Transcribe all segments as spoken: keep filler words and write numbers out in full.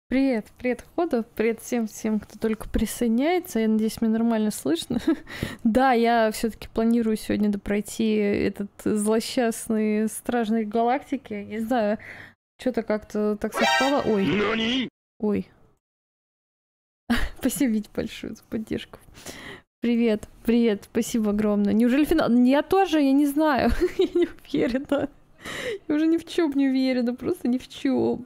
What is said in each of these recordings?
Привет, привет, Хода, привет всем, всем, кто только присоединяется. Я надеюсь, меня нормально слышно. Да, я все-таки планирую сегодня допройти этот злосчастный Стражной Галактики. Не знаю, что-то как-то так совпало. Ой. Ой. Спасибо, Вить, большое за поддержку. Привет, привет, спасибо огромное. Неужели финал? Я тоже, я не знаю. Я не уверена. Я уже ни в чем не уверена, просто ни в чем.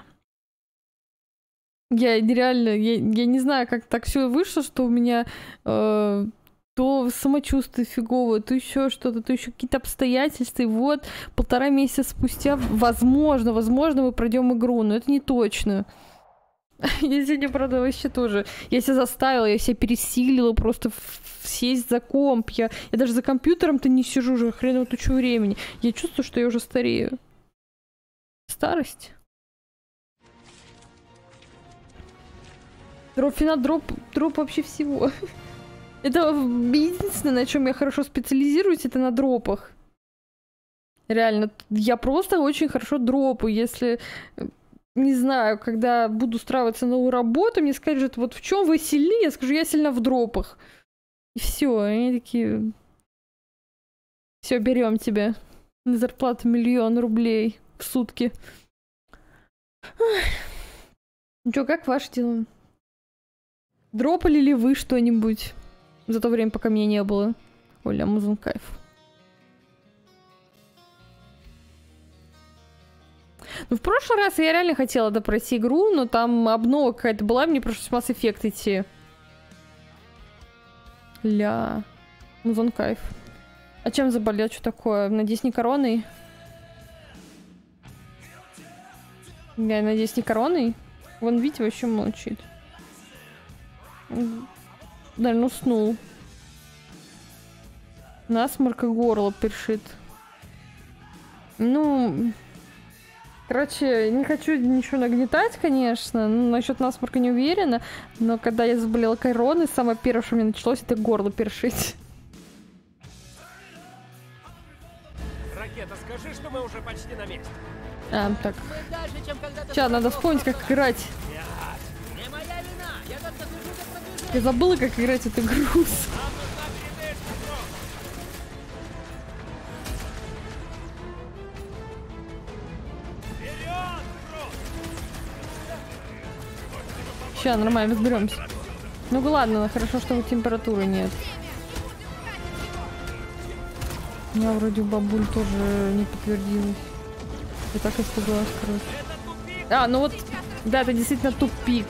Я нереально, я, я не знаю, как так все вышло, что у меня э, то самочувствие фиговое, то еще что-то, то еще какие-то обстоятельства. И вот полтора месяца спустя, возможно, возможно, мы пройдем игру, но это не точно. Я сегодня, правда, вообще тоже. Я себя заставила, я себя пересилила просто сесть за комп. Я, я даже за компьютером-то не сижу уже хреново тучу времени. Я чувствую, что я уже старею. Старость. Дроп финал, дроп, дроп вообще всего. Это единственное, на чем я хорошо специализируюсь, это на дропах. Реально, я просто очень хорошо дропаю. Если, не знаю, когда буду устраиваться на новую работу, мне скажут, вот в чем вы сильны, я скажу, я сильна в дропах. И все, они такие... Все, берем тебя. На зарплату миллион рублей в сутки. Ну что, как ваши дела? Дропали ли вы что-нибудь за то время, пока меня не было? Оля, Amazon кайф. Ну, в прошлый раз я реально хотела допройти игру, но там обнова какая-то была, мне пришлось Mass Effect идти. Ля. Amazon кайф. А чем заболел? Что такое? Надеюсь, не короной? Я надеюсь, не короной? Вон, Витя вообще молчит. Наверное, уснул. Насморк и горло першит. Ну... Короче, не хочу ничего нагнетать, конечно. Ну, насчет насморка не уверена. Но когда я заболела короной, самое первое, что у меня началось, это горло першить. Ракета, скажи, что мы уже почти на месте. А, так. Сейчас, надо вспомнить, как играть. Я забыла, как играть эту игру. Сейчас, нормально, разберемся. Ну ладно, хорошо, что температуры нет. У меня вроде бабуль тоже не подтвердилась. Я так испугалась, короче. А, ну вот, да, это действительно тупик.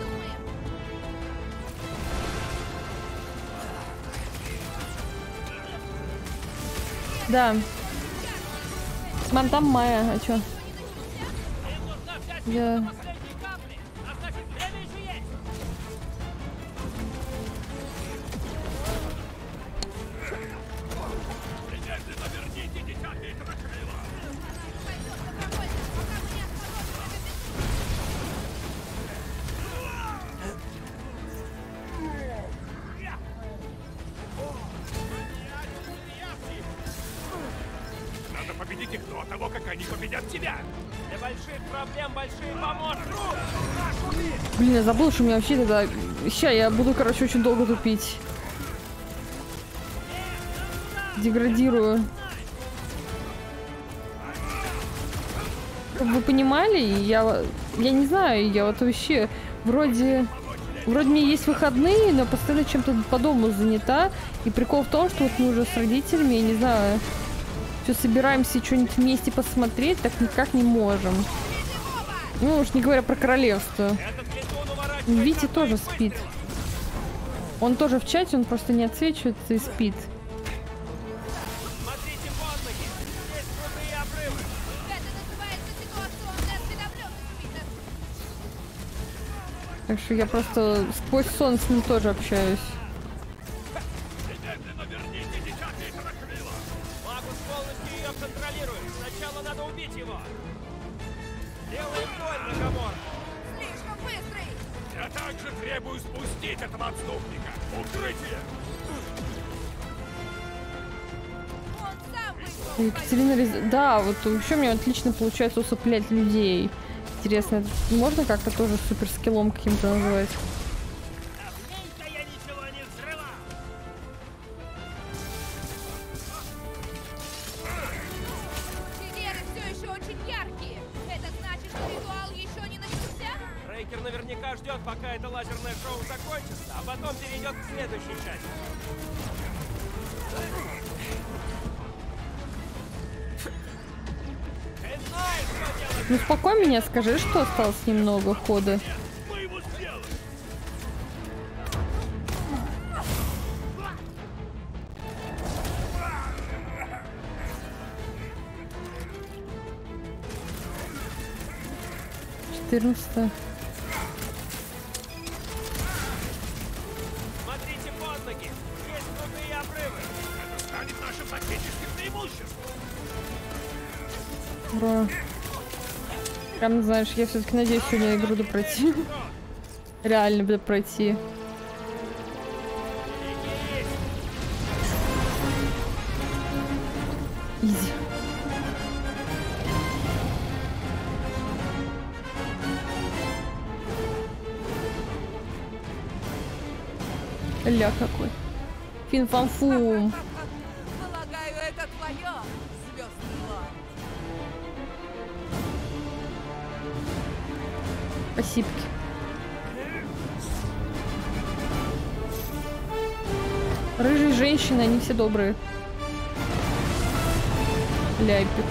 Да. Мам, там Майя, а чё? Я... Победить их до того, как они победят тебя. Для больших проблем большие помощники. Блин, я забыл, что у меня вообще тогда... Ща, я буду, короче, очень долго тупить. Деградирую. Как вы понимали, я... Я не знаю, я вот вообще... Вроде... Вроде мне есть выходные, но постоянно чем-то по дому занята. И прикол в том, что вот мы уже с родителями, я не знаю... Все собираемся что-нибудь вместе посмотреть, так никак не можем. Ну уж не говоря про королевство. Витя тоже спит. Он тоже в чате, он просто не отсвечивается и спит. Так что я просто сквозь сон с ним тоже общаюсь. Сначала надо убить его. Делаем твой договор. Слишком быстрый. Я также требую спустить этого отступника. Укрытие. Он сам вышел. Екатерина Рез... Да, вот еще у меня отлично получается усыплять людей. Интересно, это можно как-то тоже супер скиллом каким-то называть? Химеры все еще очень яркие. Это значит, что ритуал еще не начался? Рейкер наверняка ждет, пока это лазерное шоу закончится, а потом перейдет к следующей части. Ты знаешь, что делать! Ну успокой меня, скажи, что осталось немного хода. Мы его сделали! четырнадцатое. Смотрите под ноги! Есть крутые обрывы! Это станет нашим тактическим преимуществом! Ура. Прям, знаешь, я все-таки надеюсь сегодня игру допройти. Реально буду пройти. Изи. Ля какой. Фин-фан-фум. Полагаю, это твое, звездный лорд. Спасибо. Рыжие женщины, они все добрые. Ляпик.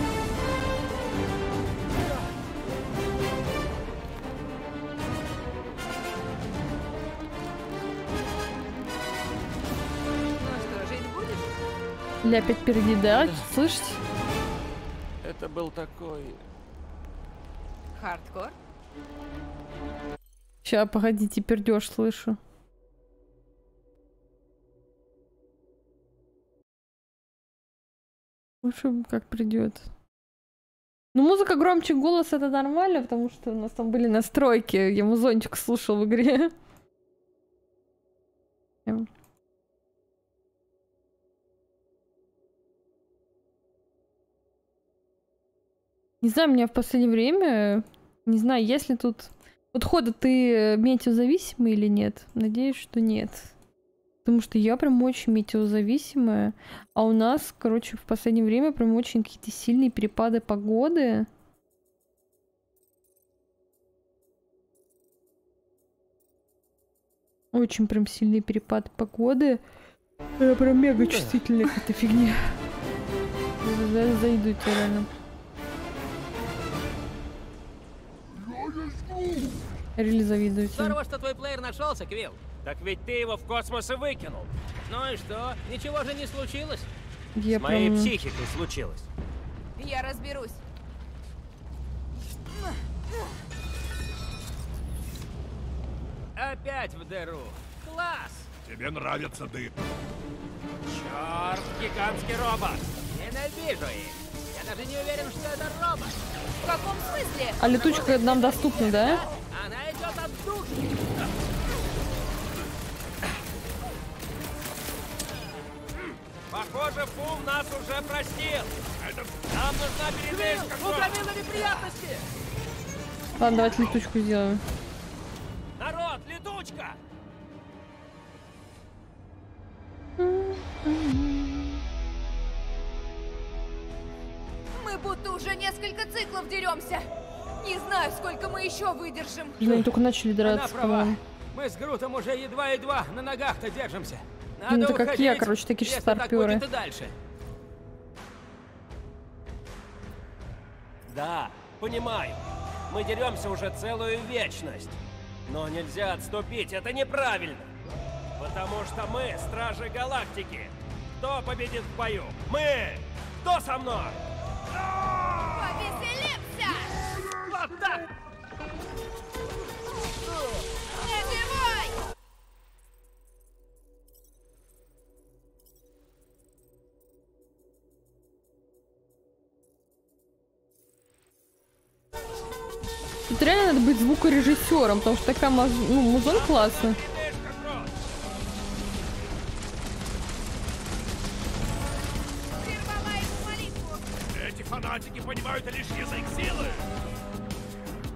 Ну что, жить будешь? Ляпик впереди, да? Слышите? Это был такой... Хардкор? Ща, погодите, пердеж слышу. Лучше как придет. Ну, музыка громче, голос это нормально, потому что у нас там были настройки. Я музончик слушал в игре. Не знаю, у меня в последнее время... Не знаю, есть ли тут... Вот хода ты метеозависимый или нет? Надеюсь, что нет. Потому что я прям очень метеозависимая. А у нас, короче, в последнее время прям очень какие-то сильные перепады погоды. Очень прям сильные перепады погоды. Я прям мега чувствительная к этой фигне. Зайду тебе реально. Рели завидую тебе. Здорово, что твой плеер нашелся, Квилл. Так ведь ты его в космос и выкинул. Ну и что? Ничего же не случилось? Я С моей прям... психикой случилось. Я разберусь. Опять в дыру. Класс! Тебе нравится дым. Черт, гигантский робот! Ненавижу их! Я даже не уверен, что это робот! В каком смысле? А летучка нам доступна, да? Она идет от духи! Похоже, Фум нас уже простил. Это... Нам нужна передышка. Квилл, угомила неприятности! Ладно, давайте летучку сделаем. Народ, летучка! Мы будто уже несколько циклов деремся. Не знаю, сколько мы еще выдержим. Блин, они только начали Она драться, права. по-моему. Мы с Грутом уже едва-едва на ногах-то держимся. Ну, Надо это как я, уходить, короче, такие же если так старпёры. будет и дальше. Да, понимаю. Мы деремся уже целую вечность. Но нельзя отступить, это неправильно. Потому что мы стражи галактики. Кто победит в бою? Мы! Кто со мной? Повеселимся! Вот так! Не зевай! Тут реально надо быть звукорежиссером, потому что такая маз... ну, музон классно. Передышка, Крот! Прервала их молитву. Эти фанатики понимают лишь язык силы.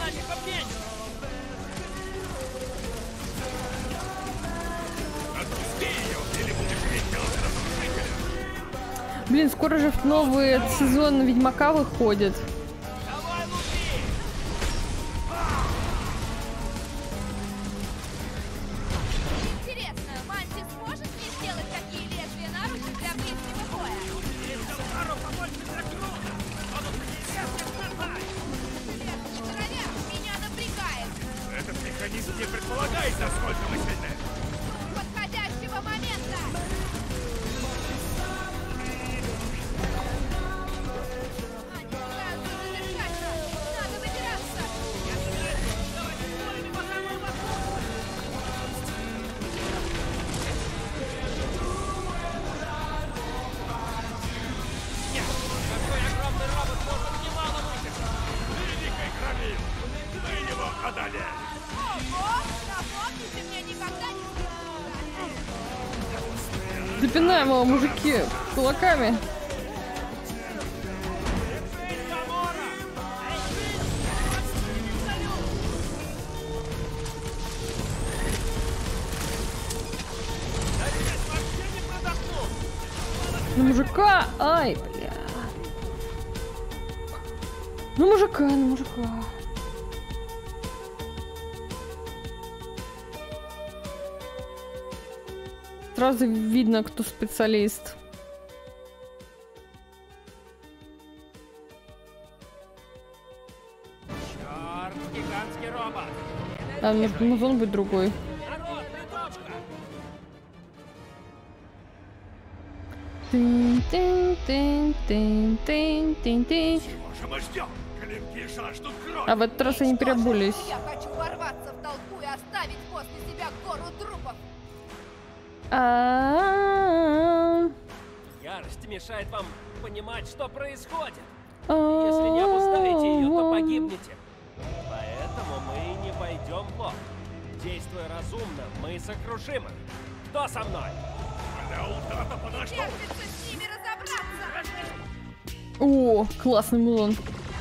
Блин, скоро же новый сезон Ведьмака выходит. Интересно, Мантис сможет мне сделать такие лезвия наручи для ближнего боя? Лезвие короля меня напрягает. Этот механизм не предполагает, насколько мы сильны. Подходящего момента. Они пытаются задержаться. Надо выбираться. Какой огромный робот может немало выиграть! Великой крови! Мы его одолели! Ого! Напомните мне никогда не сбиться. Запинаем его, мужики, кулаками. На мужика! Ай, бля. На мужика, на мужика. Сразу видно, кто специалист. Черт, гигантский робот! А, может, музон быть другой. Народ, приточка! Тын-тын-тын-тын-тын-тын-тын. Что мы ждем? Клинки жаждут крови! А в этот раз они переобулись. Я хочу ворваться в толпу и оставить после себя гору трупов. А-а-а. Ярость мешает вам понимать, что происходит. Если не опускаете ее, то погибнете. Поэтому мы и не пойдем в лоб. Действуя разумно, мы сокрушим их. Кто со мной? Для утрата подошло! Терпится с ними разобраться. О, классный музон.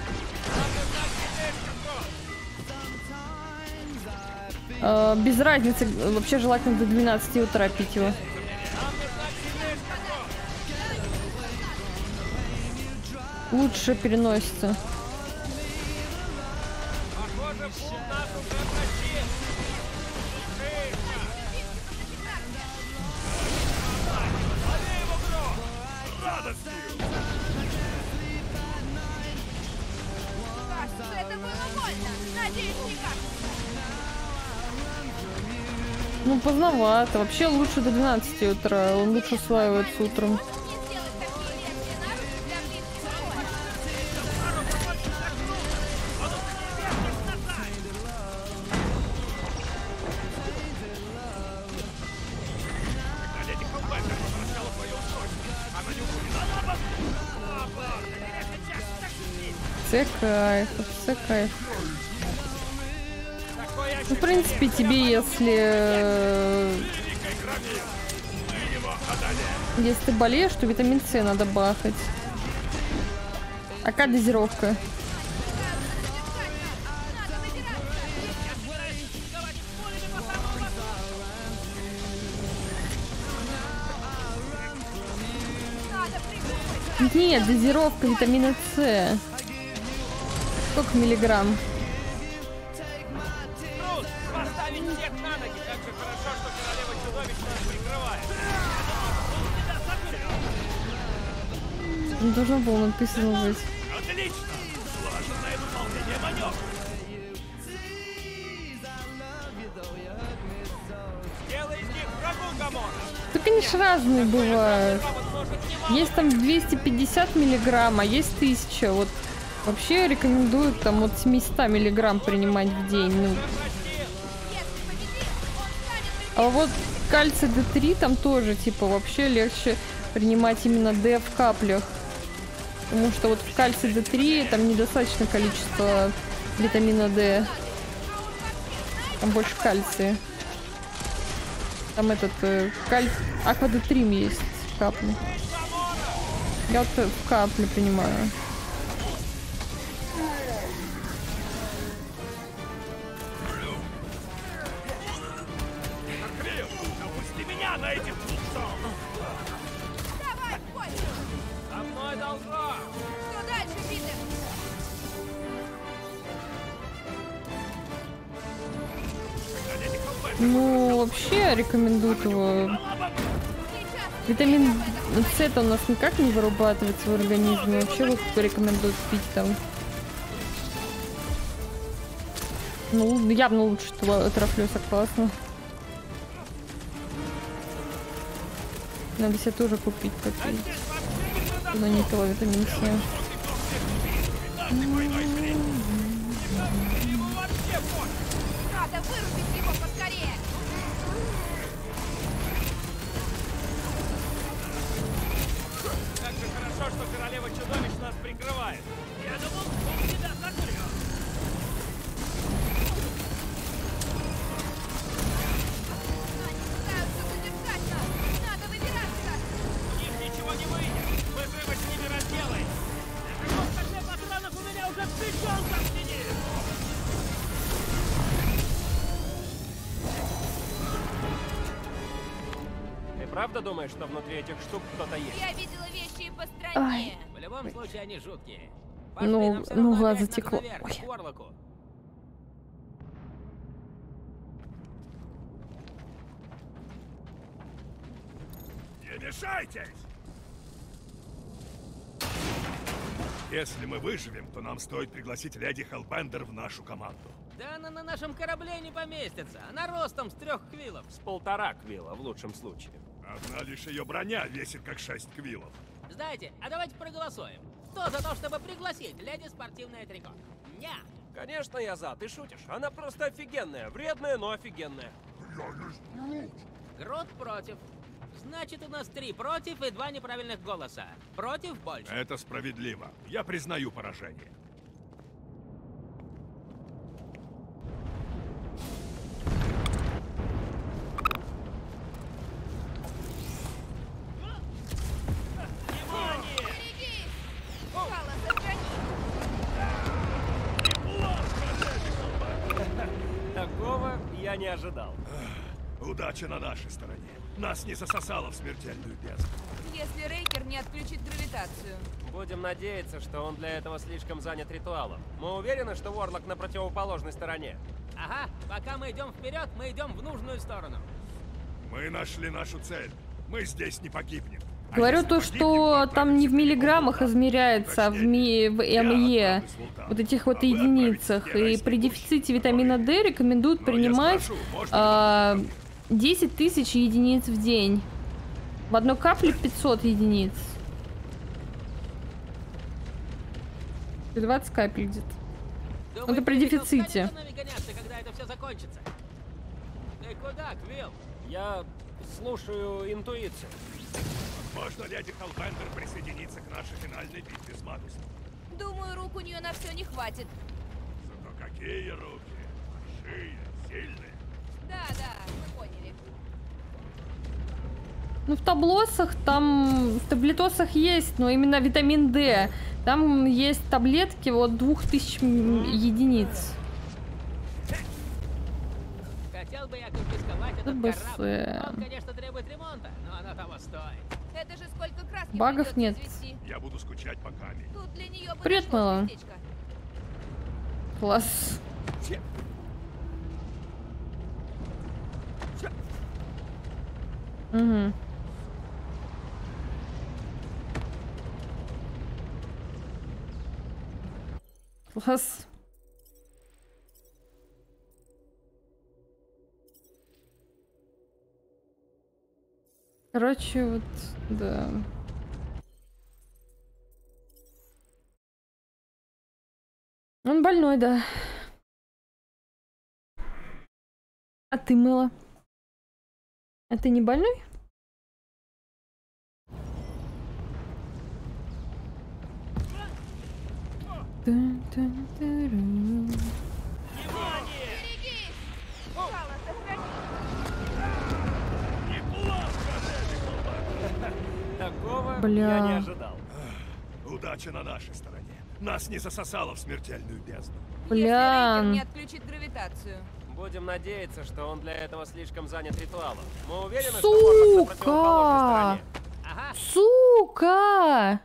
А, без разницы, вообще желательно до двенадцати утра пить его. Лучше переносится. Похоже, пул нас уже просил. Кажется, это было больно. Надеюсь, не кажется. Ну, поздновато. Вообще лучше до двенадцати утра. Он лучше усваивается утром. Мне сделать такие лезвия наручи для ближнего боя? Леди Хеллбендер возвращала свое устройство. Она не упоминала. Це кайф, це кайф. Ну, в принципе, тебе, если... э, Если ты болеешь, то витамин С надо бахать. А какая дозировка? Нет, дозировка витамина С. Сколько миллиграмм? Трус, поставить всех на ноги. Как же хорошо, что королева чудовищ нас прикрывает. Не должно было написано быть. Отлично! Слаженное выполнение маневра! Сделай из них врагу, Гамора. Так они ж разные бывают. Робот может немало. Есть там двести пятьдесят миллиграмм, а есть тысяча. Вот вообще рекомендуют там от семисот миллиграмм принимать в день. Ну. А вот кальций Д три там тоже типа вообще легче принимать именно Д в каплях. Потому что вот в кальций Д три там недостаточно количество витамина Д. Там больше кальция. Там этот э, каль... Аква Д три есть капли. Я вот э, в капле принимаю. этим пупцом! Давай, бой! За мной должно! Что дальше, Питер? Ну, вообще рекомендуют его. Витамин С-то у нас никак не вырабатывается в организме. Вообще вот рекомендуют пить там. Ну, явно лучше Трафлёса, классно. Надо себе тоже купить попить. Туда не того витамин С. Надо вырубить его поскорее! Как же хорошо, что королева чудовищ нас прикрывает. Я думал, он тебя закрыл! Они пытаются задержать нас! Надо выбираться! У них ничего не выйдет. Мы живо с ними разделаем. Сколько патронов у меня уже печенка сидит! Ты правда думаешь, что внутри этих штук кто-то есть? Я видела вещи и по стране! В любом случае они жуткие. Пошли, Ну, нам всё ну, равно глаз опять надо затекло. наверх, Ой. к Уорлоку. Не мешайтесь! Если мы выживем, то нам стоит пригласить леди Хеллбендер в нашу команду. Да она на нашем корабле не поместится. Она ростом с трех квиллов. С полтора квилла в лучшем случае. Одна лишь ее броня весит как шесть квиллов. Знаете, а давайте проголосуем. Кто за то, чтобы пригласить леди спортивное трико? Ня! Конечно, я за, ты шутишь. Она просто офигенная. Вредная, но офигенная. Грут против. Значит, у нас три против и два неправильных голоса. Против больше. Это справедливо. Я признаю поражение. Берегись! Кала, сохрани! Такого я не ожидал. Удача на нашей стороне. Нас не засосало в смертельную бездну. Если Рейкер не отключит гравитацию. Будем надеяться, что он для этого слишком занят ритуалом. Мы уверены, что Ворлок на противоположной стороне. Ага, пока мы идем вперед, мы идем в нужную сторону. Мы нашли нашу цель. Мы здесь не погибнем. А Говорю если то, погибнем, что то там не в отправимся миллиграммах прямиком измеряется, а в, ми... в Я МЕ. отправлюсь в Вулкан, Вот этих вот а вы единицах. отправитесь в И Герайский при курс, дефиците который- витамина D рекомендуют Но я принимать спрошу, можно ли а, вам десять тысяч единиц в день. В одной капле пятьсот единиц. двадцать капель где-то. Думаете, при Квилл дефиците. станет за нами гоняться, когда это все закончится? Ты куда, Квилл? Я слушаю интуицию. Возможно, леди Хеллбендер присоединится к нашей финальной битве с Магусом. Думаю, рук у нее на все не хватит. Зато какие руки! Большие, сильные. Да, да, мы поняли. Ну, в таблосах там, в таблетосах есть, но именно витамин D. Там есть таблетки вот двух тысяч единиц. Хотел бы я конфисковать этот БС. корабль. Он, конечно, требует ремонта, но оно того стоит. Это же сколько краски Багов придется нет. извести. Я буду скучать по Каме. Тут для нее Привет, подошло мала. местечко. Класс. Угу. Класс. Короче, вот, да. Он больной, да. А ты, Мэла? А ты не больной? Тун-тун-туру. Берегись! Кала, сохрани! Такого Бля. я не ожидал. Удача на нашей стороне. Нас не засосало в смертельную бездну. Если Рейкер Бля. не отключит гравитацию. Будем надеяться, что он для этого слишком занят ритуалом. Мы уверены, что Мордок на противоположной Сука! стороне? Ага. Сука!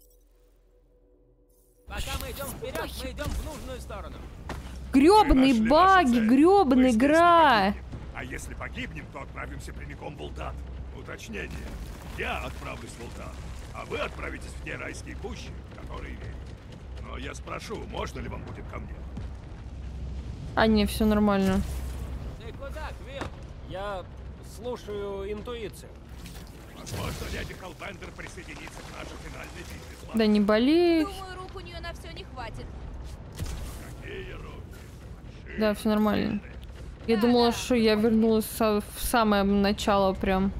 Пока мы идем вперед, мы идем в нужную сторону. Грёбаные Мы нашли баги, нашу цель. грёбаная Мы здесь не игра! погибнем. А если погибнем, то отправимся прямиком в Ултан. Уточнение. Я отправлюсь в Ултан, а вы отправитесь в те райские кущи, в которые верите. Но я спрошу, можно ли вам будет ко мне? А, не, все нормально. Ты куда, Квилл? Я слушаю интуицию. Возможно, леди Хеллбендер присоединится к нашей финальной битве с вами. Да не болей. Думаю, рук у нее на все не хватит. Какие руки? Да, все нормально. Я думала, что я вернулась в самое начало прям.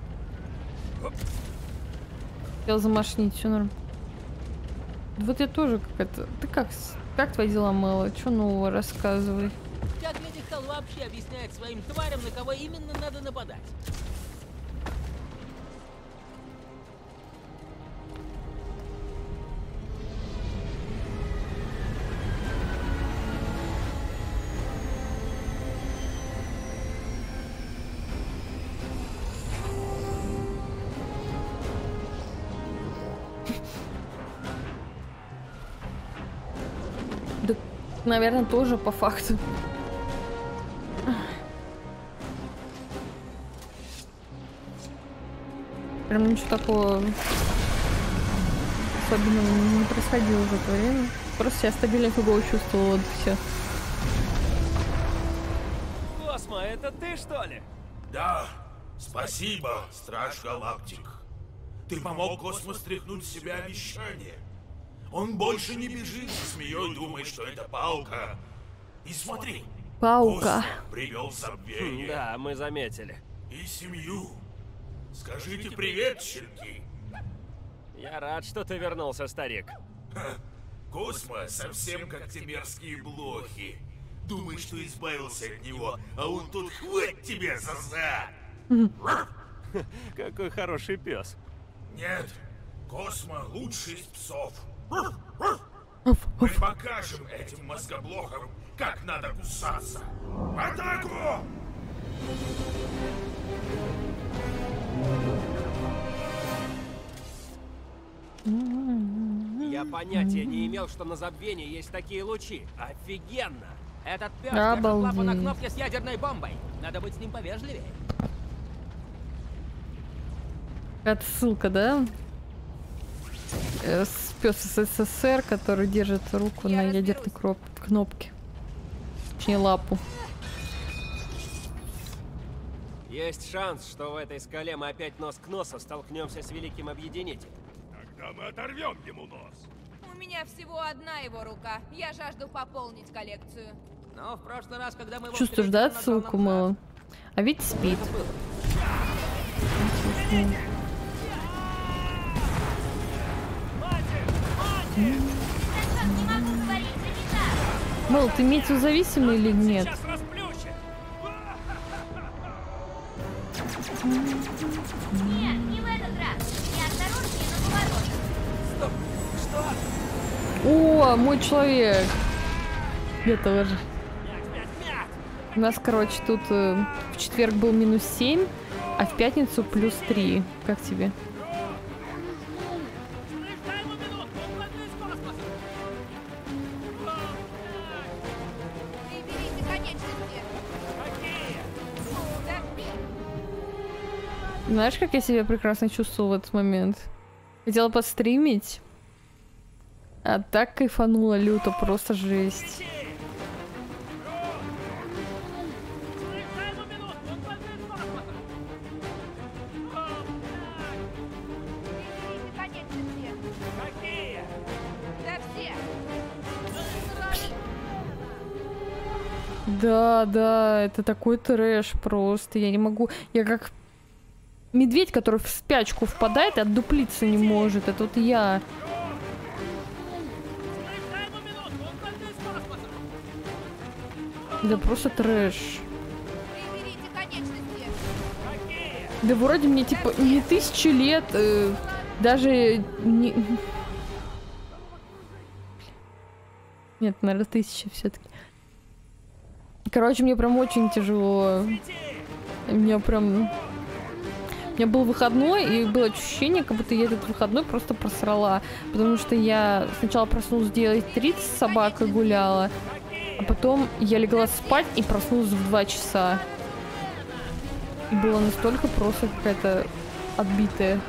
Хотел замашнить, все нормально. Вот я тоже как-то... Ты как? с- Как твои дела, Мэла? Что нового рассказывай? Как леди Хелл вообще объясняет своим тварям, на кого именно надо нападать? Да, наверное, тоже по факту. Прям ничего такого особенного не происходило в это время. Просто себя стабильно фигово чувствовала, вот все. Космо, это ты, что ли? Да, спасибо, Страж Галактик. Ты помог Космо стряхнуть с себя обещание. Он больше не бежит со змеей, думая, что это палка. И смотри, Паука. Космо привел забвение Да, мы заметили. и семью. Скажите привет, щенки. Я рад, что ты вернулся, старик. Космо совсем как те мерзкие блохи. Думаешь, что избавился от него, а он тут хватит тебе за зад. Какой хороший пес. Нет, Космо лучший из псов. Мы покажем этим мозгоблохам, как надо кусаться. В атаку! Я понятия не имел, что на забвении есть такие лучи. Офигенно! Этот пес держит лапу на Обалдеть. кнопке с ядерной бомбой. Надо быть с ним повежливее. Это ссылка, да? Э, с- Пес СССР, который держит руку Я на разберусь. ядерной кроп- кнопке. Точнее, лапу. Есть шанс, что в этой скале мы опять нос к носу столкнемся с Великим Объединителем. Тогда мы оторвем ему нос. У меня всего одна его рука. Я жажду пополнить коллекцию. Но в прошлый раз, когда мы его Чувствуешь, встретили, да, он назвал отсылку, нам Мэла? зад. А ведь спит. Это было. Мэл, ты медиазависимый или нет? Сейчас расплющит! Нет, не в этот раз. Неосторожнее на поворотах. О, мой человек! Я тоже. Мять, мять, мять! У нас, короче, тут э, в четверг был минус семь, а в пятницу плюс три. Как тебе? Приберите конечности. Да, Знаешь, как я себя прекрасно чувствовала в этот момент? Хотела постримить, а так кайфанула люто, просто жесть. приберите конечности. Какие? Да все. Да, да, это такой трэш просто. Я не могу. Я как медведь, который в спячку впадает и отдуплиться не может. Это вот я. Да просто трэш. Приберите конечности. Да вроде мне типа не тысячи лет, э, даже не... Нет, наверное, тысяча все-таки. Короче, мне прям очень тяжело. У меня прям... У меня был выходной, и было ощущение, как будто я этот выходной просто просрала. Потому что я сначала проснулась в девять тридцать, с собакой гуляла, а потом я легла спать и проснулась в два часа. И было настолько просто какая-то отбитая.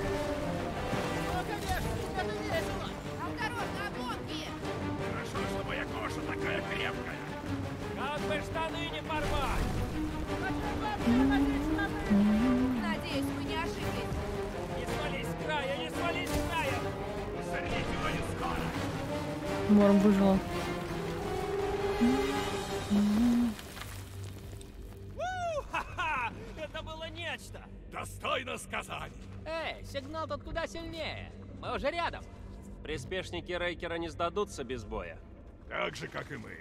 Осторожно, обломки! Хорошо, что моя кожа такая крепкая. Как бы штаны не порвать! Надеюсь, мы не ошиблись. Не свались с края, не свались с края! Сорвите, но не скоро. Мором выжила. Ха-ха! Это было нечто! Достойно сказаний. Эй, сигнал тут куда сильнее. Мы уже рядом. Приспешники Рейкера не сдадутся без боя. Так же, как и мы.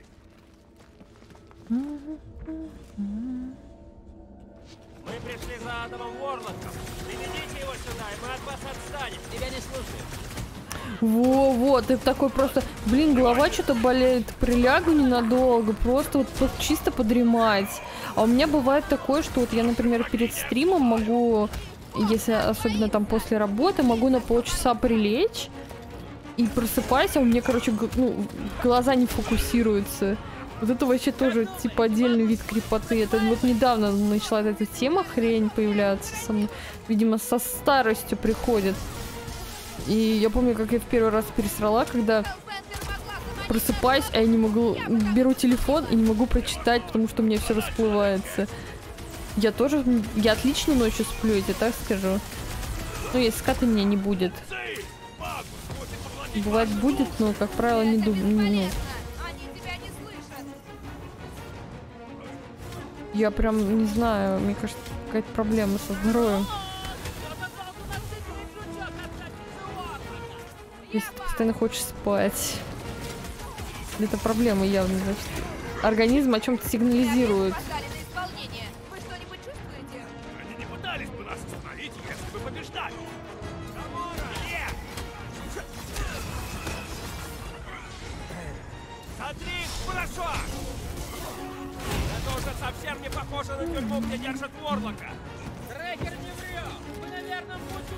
Мы пришли за Адамом Уорлоком. Приведите его сюда, и мы от вас отстанем. Тебя не слушаю. Во-во, ты такой просто... Блин, голова что-то болеет. Прилягу ненадолго, просто вот, вот чисто подремать. А у меня бывает такое, что вот я, например, перед стримом могу, если особенно там после работы, могу на полчаса прилечь и просыпаюсь, а у меня, короче, ну, глаза не фокусируются. Вот это вообще тоже, типа, отдельный вид крепоты. Это вот недавно начала эта тема хрень появляться со мной. Видимо, со старостью приходит. И я помню, как я в первый раз пересрала, когда просыпаюсь, а я не могу... Беру телефон и не могу прочитать, потому что у меня все расплывается. Я тоже... Я отлично ночью сплю, я тебе так скажу. Ну, если скаты меня не будет. Бывает будет, но, как правило, не думаю. Ну, Они тебя не слышат. я прям не знаю, мне кажется, какая-то проблема со здоровьем. Если ты постоянно хочешь спать. Это проблема явно, значит. Организм о чем-то сигнализирует. Опоздали на исполнение. Вы что-нибудь чувствуете? Они не пытались бы нас остановить, если бы побеждали. Смотри, хорошо! Это уже совсем не похоже на тюрьму, где держат Уорлока. Трекер не врет. Мы на верном пути.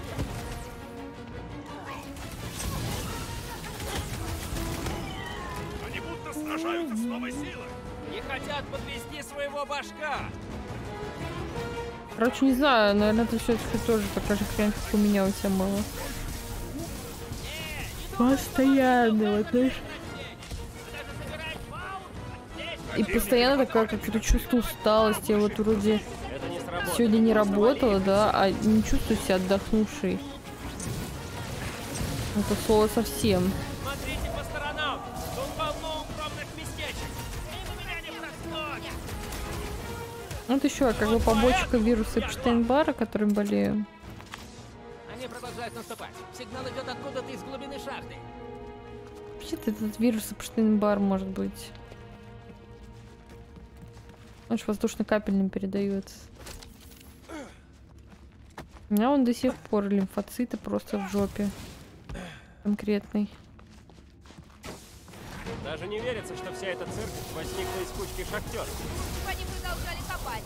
Они будто сражаются с новой силой. Не хотят подвести своего башка. Короче, не знаю, наверное, это все-таки тоже такая же хрень, как у меня, у тебя мало. Постоянно, вот знаешь. И постоянно такая какое-то чувство усталости. Я вот вроде Это не сработает. сегодня не работала, да, а не чувствую себя отдохнувшей. Это слово совсем. Смотрите по сторонам. Тут полно укромных местечек. И на меня не проснуть. Вот еще как бы побочка вируса Эпштейн-Барра, которым болею. Они продолжают наступать. Сигнал идет откуда-то из глубины шахты. Вообще-то этот вирус Эпштейн-Барр может быть. Он же воздушно-капельным передается. У меня он до сих пор лимфоциты просто в жопе. Конкретный. Даже не верится, что вся эта цирк возникла из кучки шахтеров. Чтобы они продолжали копать.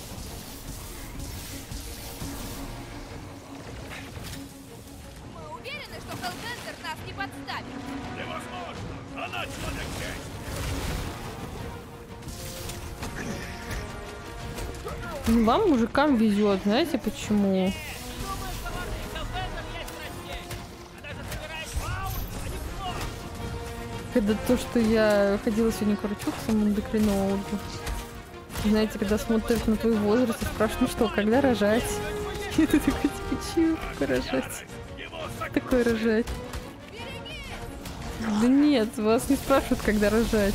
Мы уверены, что Хеллбендер нас не подставит. Невозможно! Она человек честь! Вам, мужикам, везет, знаете почему? Когда то, что я ходила сегодня к врачу, к самому эндокринологу. Знаете, когда смотрят на твой возраст и спрашивают, ну что, когда рожать? И ты такой, типа, чего такое рожать? Такое рожать? Да нет, вас не спрашивают, когда рожать.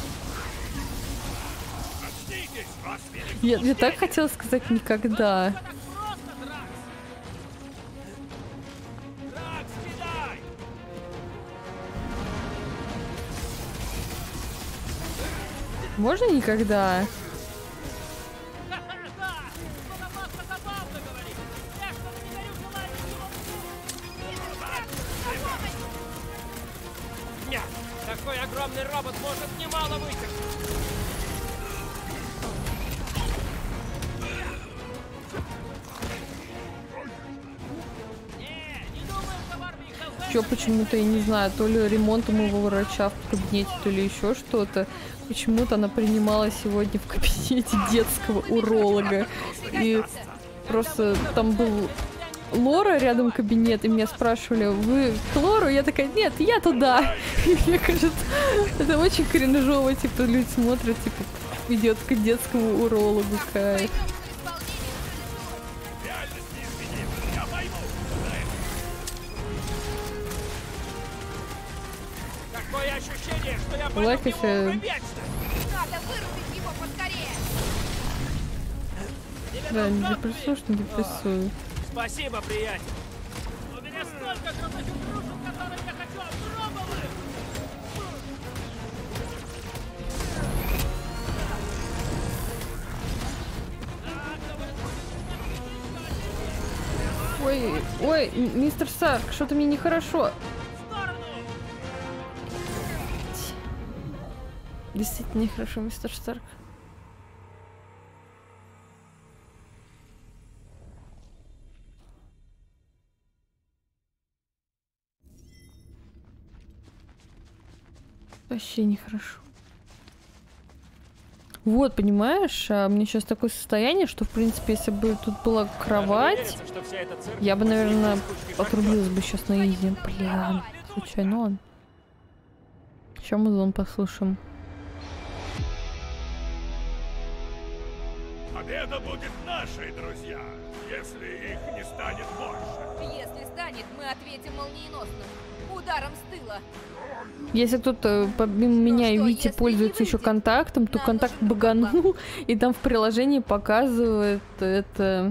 Я, я так хотела сказать никогда. Можно никогда? Нет, такой огромный робот может немало вытерпеть. еще почему-то, я не знаю, то ли ремонт у моего врача в кабинете, то ли еще что-то. Почему-то она принимала сегодня в кабинете детского уролога. И просто там был Лора рядом кабинет, и меня спрашивали, вы к Лору? Я такая, нет, я туда. И мне кажется, это очень кринжово, типа, люди смотрят, типа, идет к детскому урологу, кайф. Такое ощущение, что я Лайк, пойду если- его вечно. Надо вырубить его поскорее! Да, не депрессуешь, не депрессую. Спасибо, приятель. У меня столько крутых игрушек, которые я хочу опробовать. Ой, ой, м- мистер Старк, что-то мне нехорошо. Действительно нехорошо, мистер Старк. Вообще нехорошо. Вот, понимаешь, а, у меня сейчас такое состояние, что, в принципе, если бы тут была кровать, Верится, что вся эта церковь я бы, посеяна наверное, из кучки отрубилась бы сейчас на изи. Бля, случайно он. Сейчас мы зон послушаем. Победа будет нашей, друзья, если их не станет больше. Если станет, мы ответим молниеносно. Ударом с тыла. Если кто-то помимо меня и что, Вити если пользуется не еще выйдет, контактом, то нам контакт нужен баганул, и там в приложении показывает это...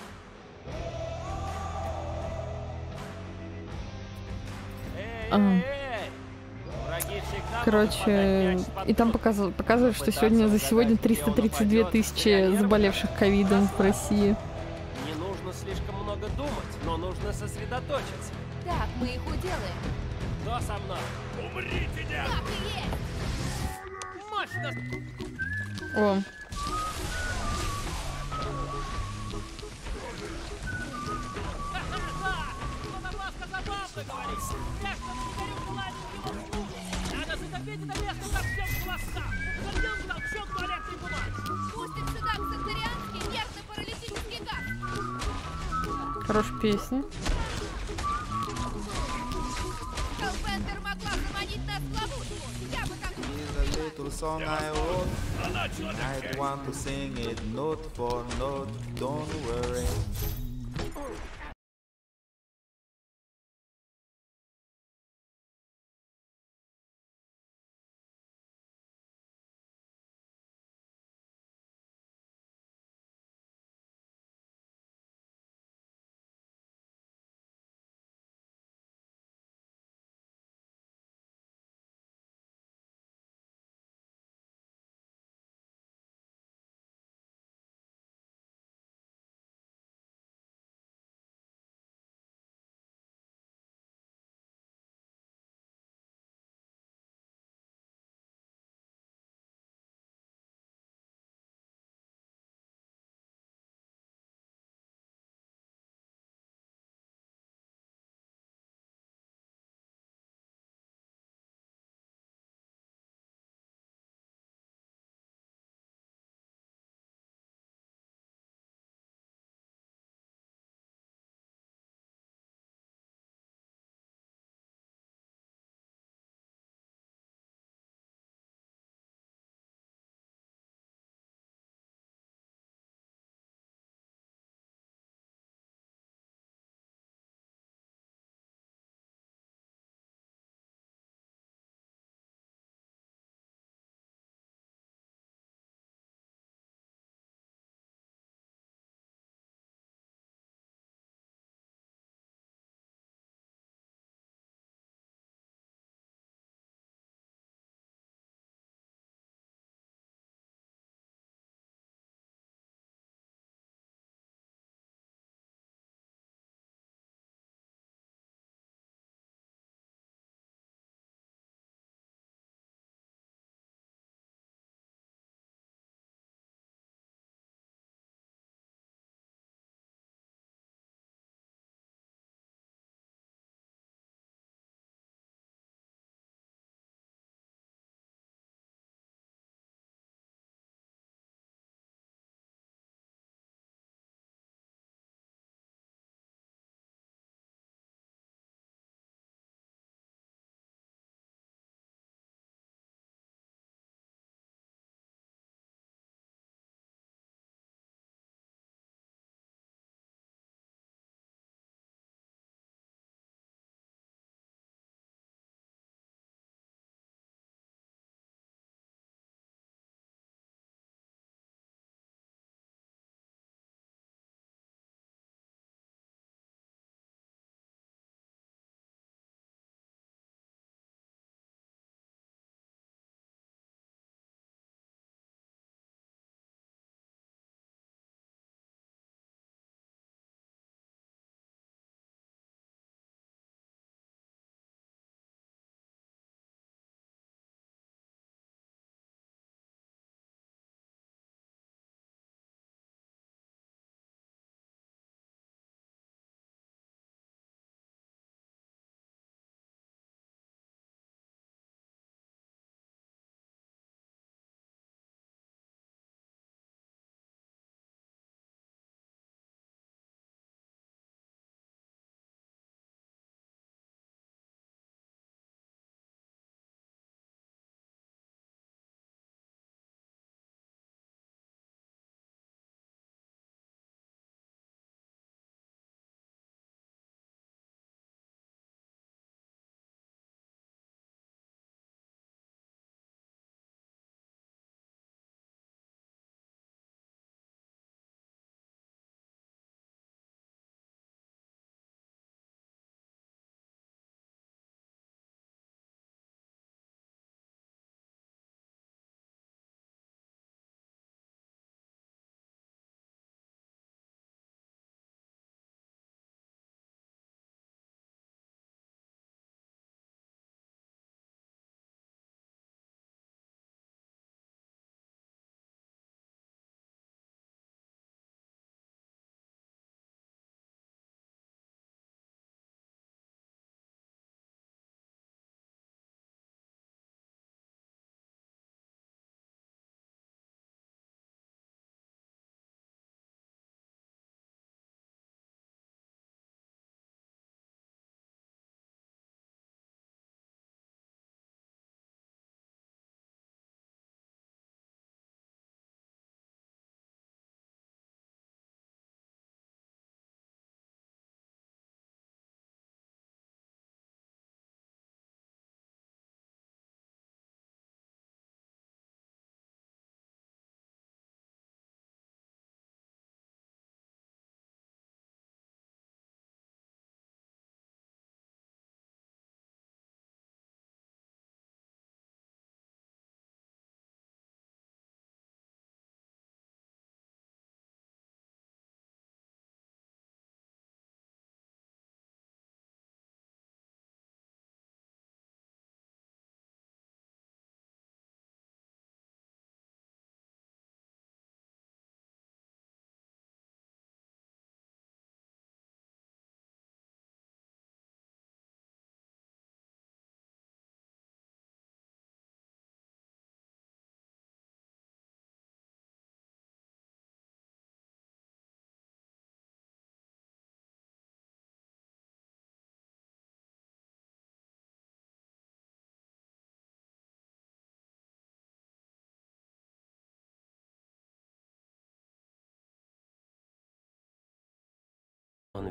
Эй, А. эй, эй. Враги всегда Короче, могут подать мяч под и там труп. показывает, показывает, что сегодня за сегодня триста тридцать две тысячи заболевших ковидом в России. Не нужно слишком много думать, но нужно сосредоточиться. Так, мы их уделаем. Кто со мной? Умрите, нет! Так и есть! Мощно! О, Пустим сюда ксантерианский нервно-паралитический газ. хорошая песня. Хеллбендер могла заманить нас в ловушку. Я бы так... It's a little song I wrote. I want to sing it note for note. Don't worry.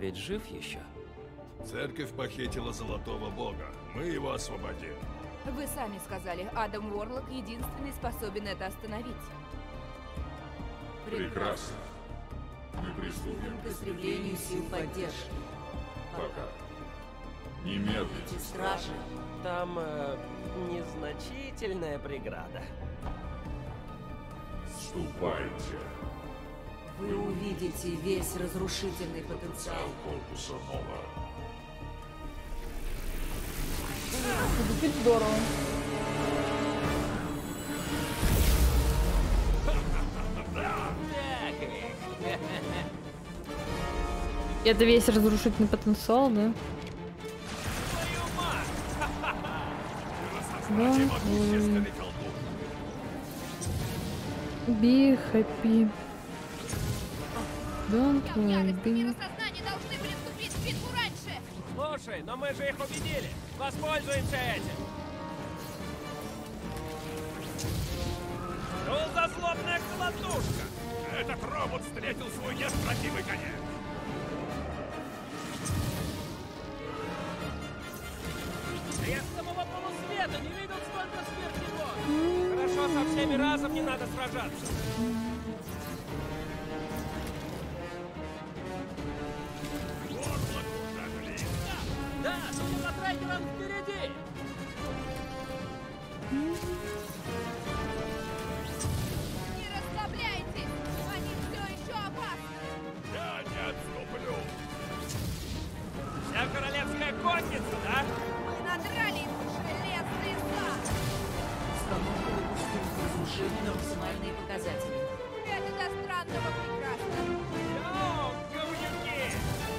ведь жив еще? Церковь похитила Золотого Бога. Мы его освободим. Вы сами сказали, Адам Уорлок единственный способен это остановить. Прекрасно. Мы приступим К истреблению сил поддержки. пока. Немедленно. Стражи. Там э, незначительная преграда. Ступайте. Вы увидите весь разрушительный потенциал. Корпуса Нова. Звучит здорово. Это весь разрушительный потенциал, да? Да. Be happy. Don't В ярости worry. мира сознания должны были вступить в битву раньше! Слушай, но мы же их убедили. Воспользуемся этим. Что за злобная колотушка? Этот робот встретил свой неотвратимый конец. Да я с самого полусвета не видел столько сверхнего. Хорошо, со всеми разом не надо сражаться. Орлок уже близко. Да, судя по трекерам, впереди. Не расслабляйтесь! Они все еще опасны! Я не отступлю. Вся королевская конница, да? Мы надрали им железный зад! Установка допустимых разрушений на максимальные показатели. Это до странного прекрасно! Йоу, говнюки!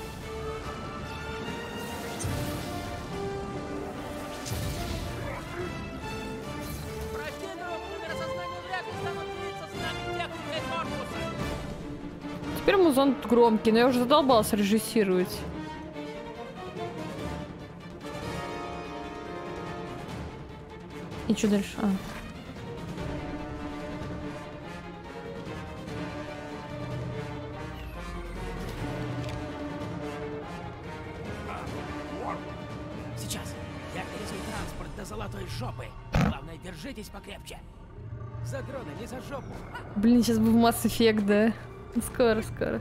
Прокидываю миросознание вряд ли станут длиться с нами техникой корпуса. Теперь музон громкий, но я уже задолбалась режиссировать. И что дальше? А. Сейчас. Я пересей транспорт до золотой жопы. Главное, держитесь покрепче. За дрона, не за жопу. Блин, сейчас бы в Mass Effect, да? Скоро, скоро.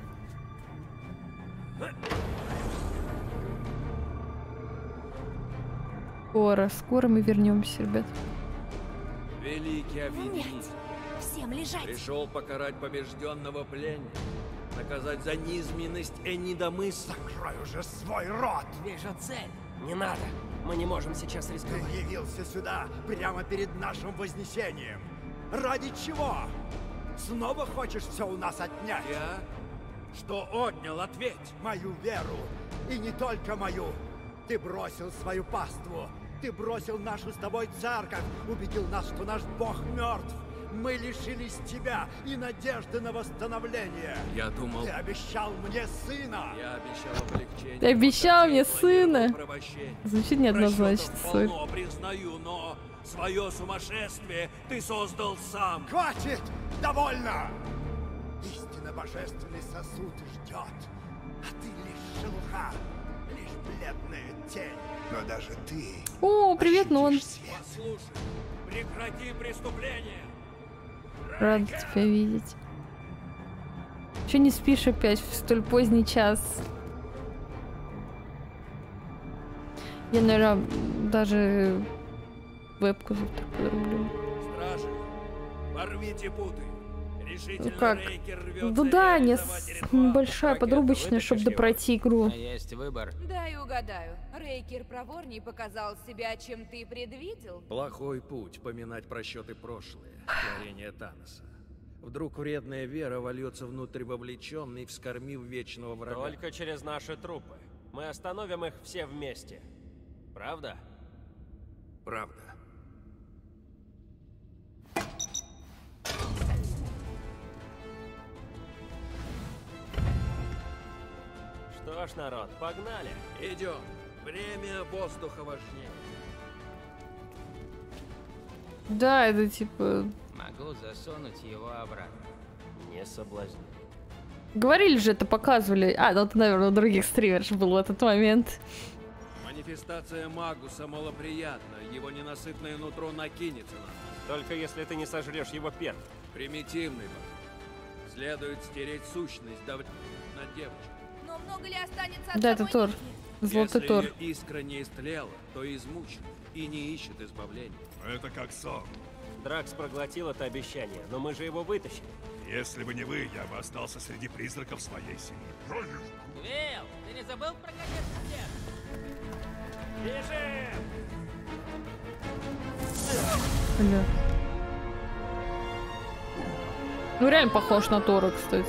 Скоро, скоро мы вернемся, ребят. Великий объединитель Всем лежать! пришел покарать побежденного пленника, наказать за низменность и недомыслие. Закрой уже свой рот! Вижу цель. Не надо. Мы не можем сейчас рисковать. Ты явился сюда прямо перед нашим вознесением. Ради чего? Снова хочешь все у нас отнять? Я? Что отнял, ответь! Мою веру. И не только мою. Ты бросил свою паству. Ты бросил нашу с тобой церковь. Убедил нас, что наш Бог мертв. Мы лишились тебя и надежды на восстановление. Я думал... Ты обещал мне сына. Я обещал облегчение. Ты обещал мне планировал сына. правощение. Звучит неоднозначно, Расчетов сори. полно, признаю, но свое сумасшествие ты создал сам. Хватит! Довольно! Истинно божественный сосуд ждет. А ты лишь шелуха, лишь бледная тень. Но даже ты... О, привет, Нон. Послушай, прекрати преступление. Рад тебя видеть. Че не спишь опять в столь поздний час? Я, наверное, даже вебку завтра подрублю. Стражи, порвите путы. Решительно Ну как? Рейкер рвется Ну да, не реализовать с- реформу. небольшая, подрубочная, чтобы допройти игру. Есть выбор. Дай угадаю. Рейкер проворней показал себя, чем ты предвидел? Плохой путь поминать просчеты прошлое, творение Таноса. Вдруг вредная вера вольется внутрь вовлеченный, вскормив вечного врага. Только через наши трупы. Мы остановим их все вместе. Правда? Правда. Что ж, народ, погнали. Идем. Время воздуха важнее. Да, это типа... Могу засунуть его обратно. Не соблазни. Говорили же, это показывали. А, ну это, наверное, у других стримеров был в этот момент. Манифестация Магуса малоприятна. Его ненасытное нутро накинется на нас. Только если ты не сожрешь его перт. Примитивный Бог. Следует стереть сущность дав... на девочку. Но много ли останется от Да, это самой Тор. Ники? Золотой Если Тор. ее искра не истлела, то измучена и не ищет избавления. Это как сон. Дракс проглотил это обещание, но мы же его вытащили. Если бы не вы, я бы остался среди призраков своей семьи. Вил, ты не забыл про конец всех? Бежим! Бля. Ну реально похож на Тора, кстати.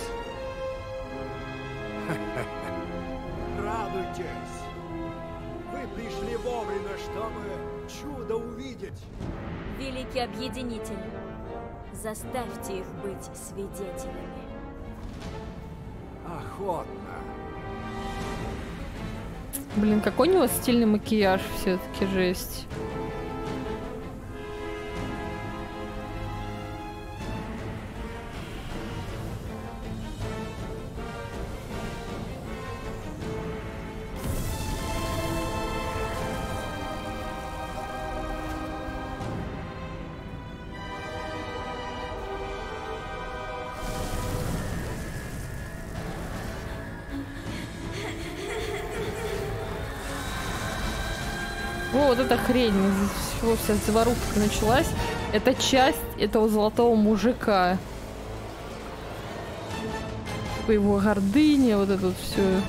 Радуйтесь! Вы пришли вовремя, чтобы чудо увидеть. Великий Объединитель, заставьте их быть свидетелями. Охотно. Блин, какой у него стильный макияж, все-таки жесть. О, вот эта хрень, из чего вся заварушка началась. Это часть этого золотого мужика. Типа его гордыня, вот это вот все.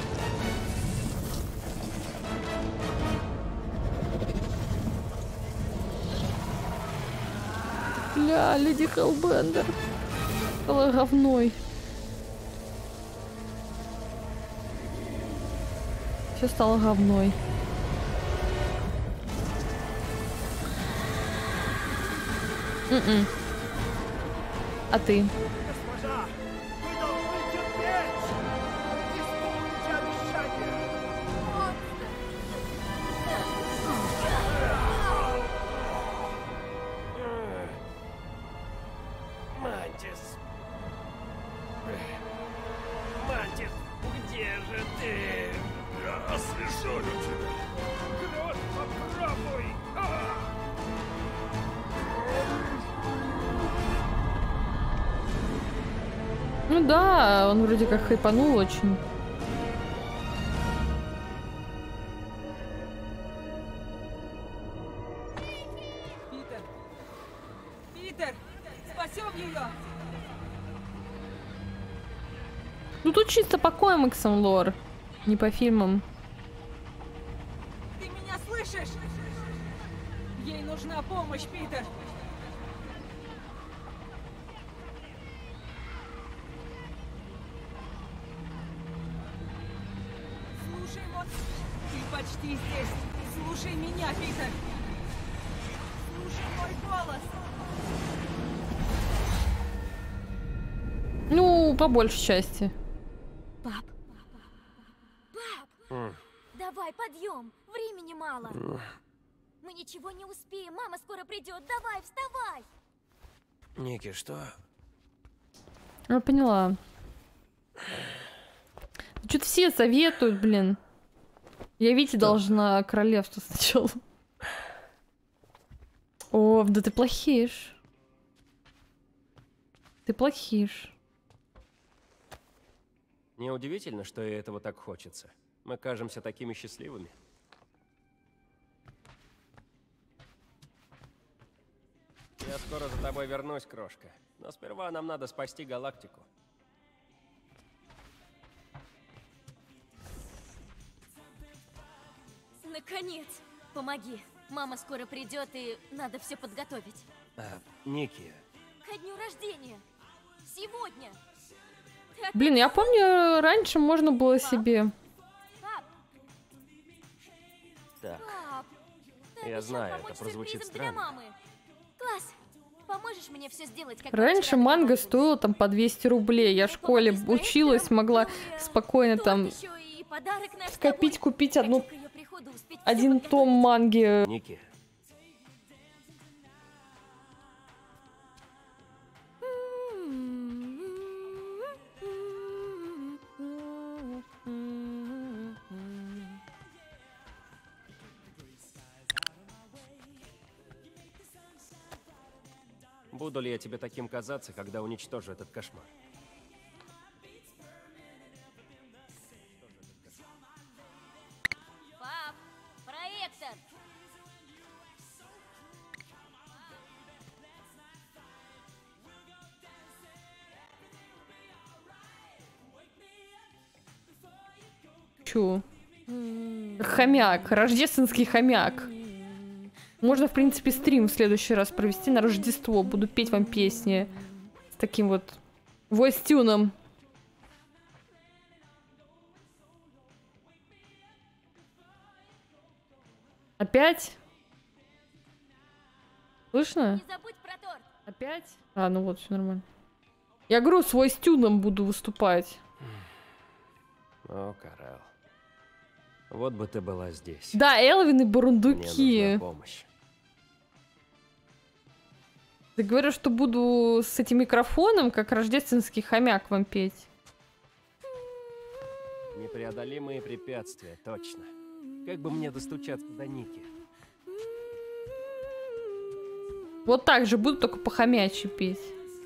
Бля, Леди Хеллбендер стала говной. Все стало говной. Mm-mm. А ты? Госпожа, вы должны терпеть! Исполните обещание! Мантис. Мантис, где же ты? Я освежаю тебя. Крот, попробуй! А! Ну да, он вроде как хайпанул очень. Питер! Питер! Спасем ее! Ну тут чисто по комиксам лор, не по фильмам. Ты меня слышишь? Ей нужна помощь, Питер! Слушай, вот... Ты почти здесь. Слушай меня, Питер! Слушай мой голос! Ну, по большей части. Пап. Пап! Давай, подъем! Времени мало. Мы ничего не успеем. Мама скоро придет. Давай, вставай! Ники, что? Я поняла. Что-то все советуют, блин. Я Вите должна королевство сначала. О, да ты плохишь. Ты плохишь. Неудивительно, что и этого так хочется. Мы кажемся такими счастливыми. Я скоро за тобой вернусь, крошка. Но сперва нам надо спасти галактику. Наконец! Помоги. Мама скоро придет, и надо все подготовить. А, Ники, Ко дню рождения. Сегодня. Ты опять Блин, я забыл? помню, раньше можно было себе. Пап, так, пап. Ты Я обещал знаю, это помочь прозвучит сюрпризом для странно. мамы. Класс. Поможешь мне все сделать, как Раньше вчера манга договорились? стоила там по двести рублей. Я в школе училась, могла спокойно Тут там еще и подарок наш с скопить, тобой. купить Хочу одну, к ее приходу успеть всё один подготовить. том манги. Ники, Буду ли я тебе таким казаться, когда уничтожу этот кошмар? Пап, проектор! Чё? Хомяк, рождественский хомяк. Можно, в принципе, стрим в следующий раз провести на Рождество. Буду петь вам песни с таким вот войс-тюном. Опять? Слышно? Не забудь про торт. Опять? А, ну вот, все нормально. Я говорю, с войс-тюном буду выступать. О, Карел. Вот бы ты была здесь. Да, Элвин и Мне бурундуки. нужна помощь. Я говорю, что буду с этим микрофоном, как рождественский хомяк, вам петь. Непреодолимые препятствия, точно. Как бы мне достучаться до Ники? Вот так же буду, только по-хомячьи петь.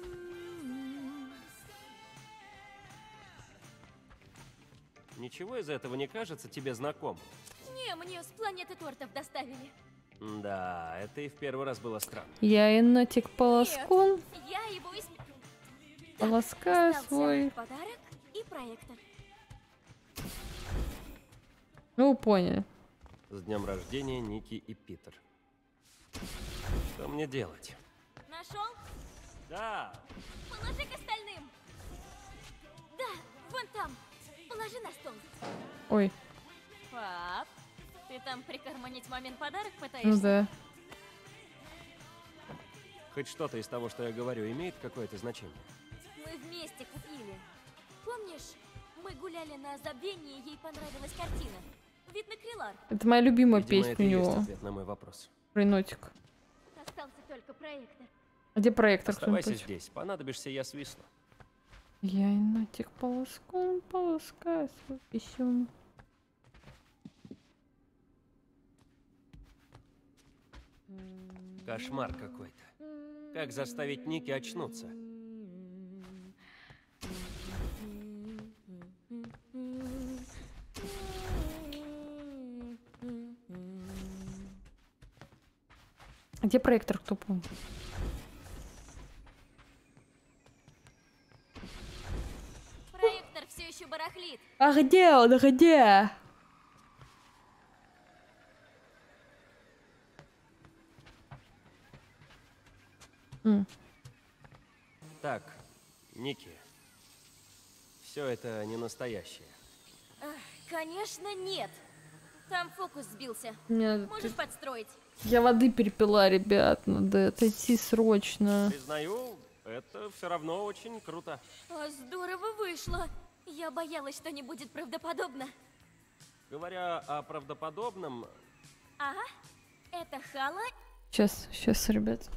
Ничего из этого не кажется тебе знакомым? Не, мне с планеты тортов доставили. Да, это и в первый раз было странно. Я енотик полоскун, Нет, я его из... полоскаю Остался свой. подарок и проектор. Ну, поняли. С днем рождения, Ники и Питер. Что мне делать? Нашел? Да. Положи к остальным. Да, вон там. Положи на стол. Ой, Пап, ты там прикарманить мамин подарок пытаешься? ну да. Хоть что-то из того, что я говорю, имеет какое-то значение? Мы вместе купили. Помнишь, мы гуляли на забвении, ей понравилась картина. Видно, Крилар. Это моя любимая Видимо, песня это у и есть него. ответ на мой вопрос. Про енотик. Остался только проектор. А где проектор? Оставайся кто-нибудь? здесь. Понадобишься, я свистну. Я енотик полоскун, полоскаю свой писюн. Кошмар какой-то. Как заставить Ники очнуться? А где проектор, кто помнит? Проектор все еще барахлит. А где он? А где? М. Так, Ники. Все это не настоящее. Ах, конечно, нет. Там фокус сбился. Мне надо- Можешь подстроить? Я воды перепила, ребят. Надо отойти срочно. Признаю, это все равно очень круто. А, здорово вышло. Я боялась, что не будет правдоподобно. Говоря о правдоподобном, Ага. Это Хала. Сейчас, сейчас, ребят.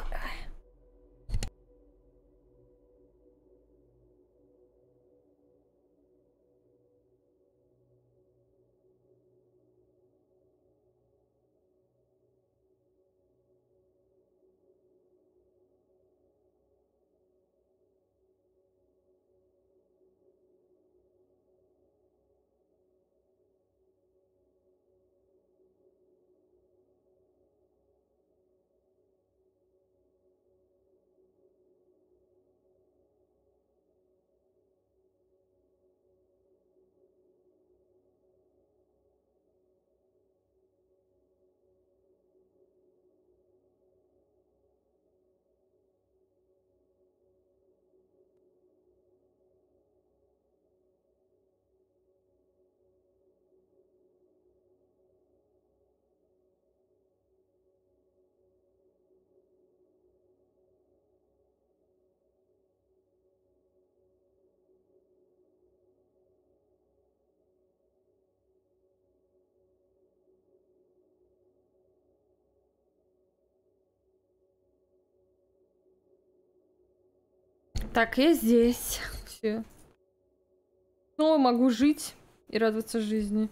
Так, я здесь. Все. Снова могу жить и радоваться жизни.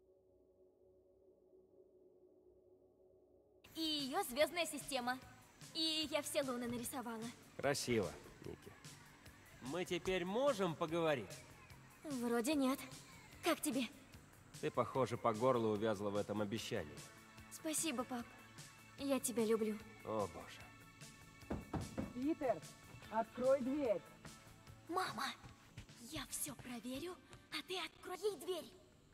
И ее звездная система. И я все луны нарисовала. Красиво, Ники. Мы теперь можем поговорить? Вроде нет. Как тебе? Ты, похоже, по горло увязла в этом обещании. Спасибо, пап. Я тебя люблю. О, боже. Питер, открой дверь. Мама, я все проверю, а ты открой ей дверь.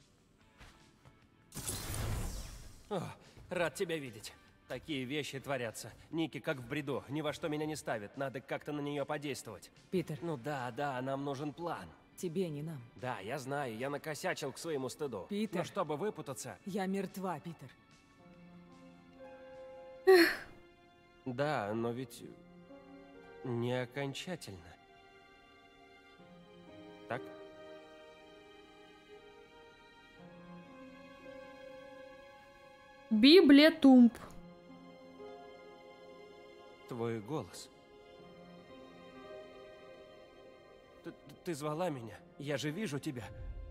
О, рад тебя видеть. Такие вещи творятся. Ники как в бреду, ни во что меня не ставит. Надо как-то на нее подействовать. Питер. Ну да, да, нам нужен план. Тебе, не нам. Да, я знаю, я накосячил к своему стыду. Питер. Но чтобы выпутаться... Я мертва, Питер. Да, но ведь не окончательно. Так? Библетумб. Твой голос. Ты, ты звала меня? Я же вижу тебя.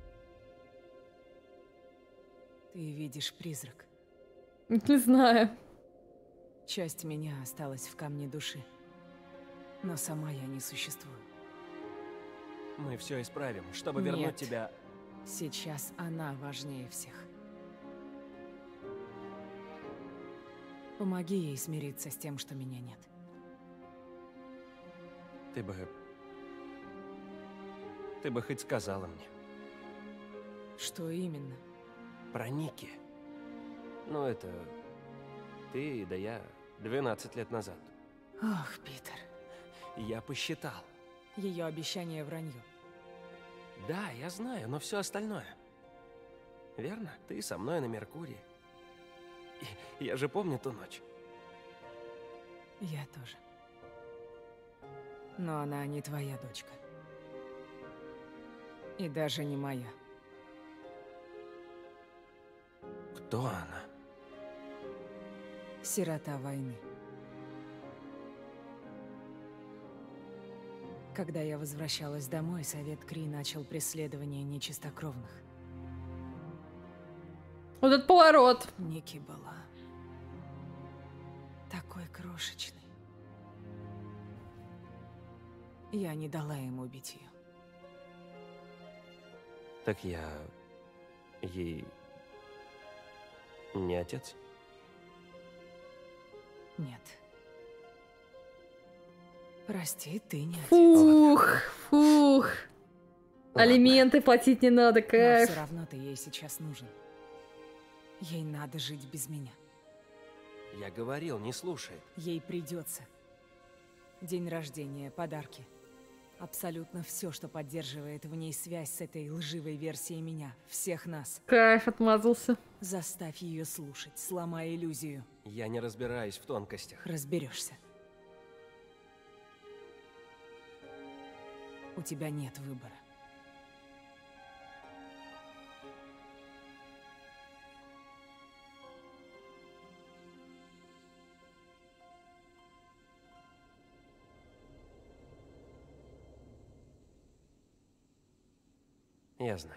Ты видишь призрак. Не знаю. Часть меня осталась в камне души. Но сама я не существую. Мы все исправим, чтобы вернуть Нет. тебя. Сейчас она важнее всех. Помоги ей смириться с тем, что меня нет. Ты бы... Ты бы хоть сказала мне. Что именно? Про Ники. Ну, это... Ты, да я, двенадцать лет назад. Ох, Питер. Я посчитал. Ее обещание вранье. Да, я знаю, но все остальное. Верно? Ты со мной на Меркурии. И я же помню ту ночь. Я тоже. Но она не твоя дочка. И даже не моя. Кто она? Сирота войны. Когда я возвращалась домой, Совет Кри начал преследование нечистокровных. Вот этот поворот. Ники была такой крошечной. Я не дала им убить ее. Так я... ей... не отец? Нет. Прости, ты не отец. Фух, фух. Алименты платить не надо, Но кайф. все равно ты ей сейчас нужен. Ей надо жить без меня. Я говорил, не слушай. Ей придется. День рождения, подарки. Абсолютно все, что поддерживает в ней связь с этой лживой версией меня. Всех нас. Кайф, отмазался. Заставь ее слушать, сломай иллюзию. Я не разбираюсь в тонкостях. Разберешься. У тебя нет выбора. Я знаю.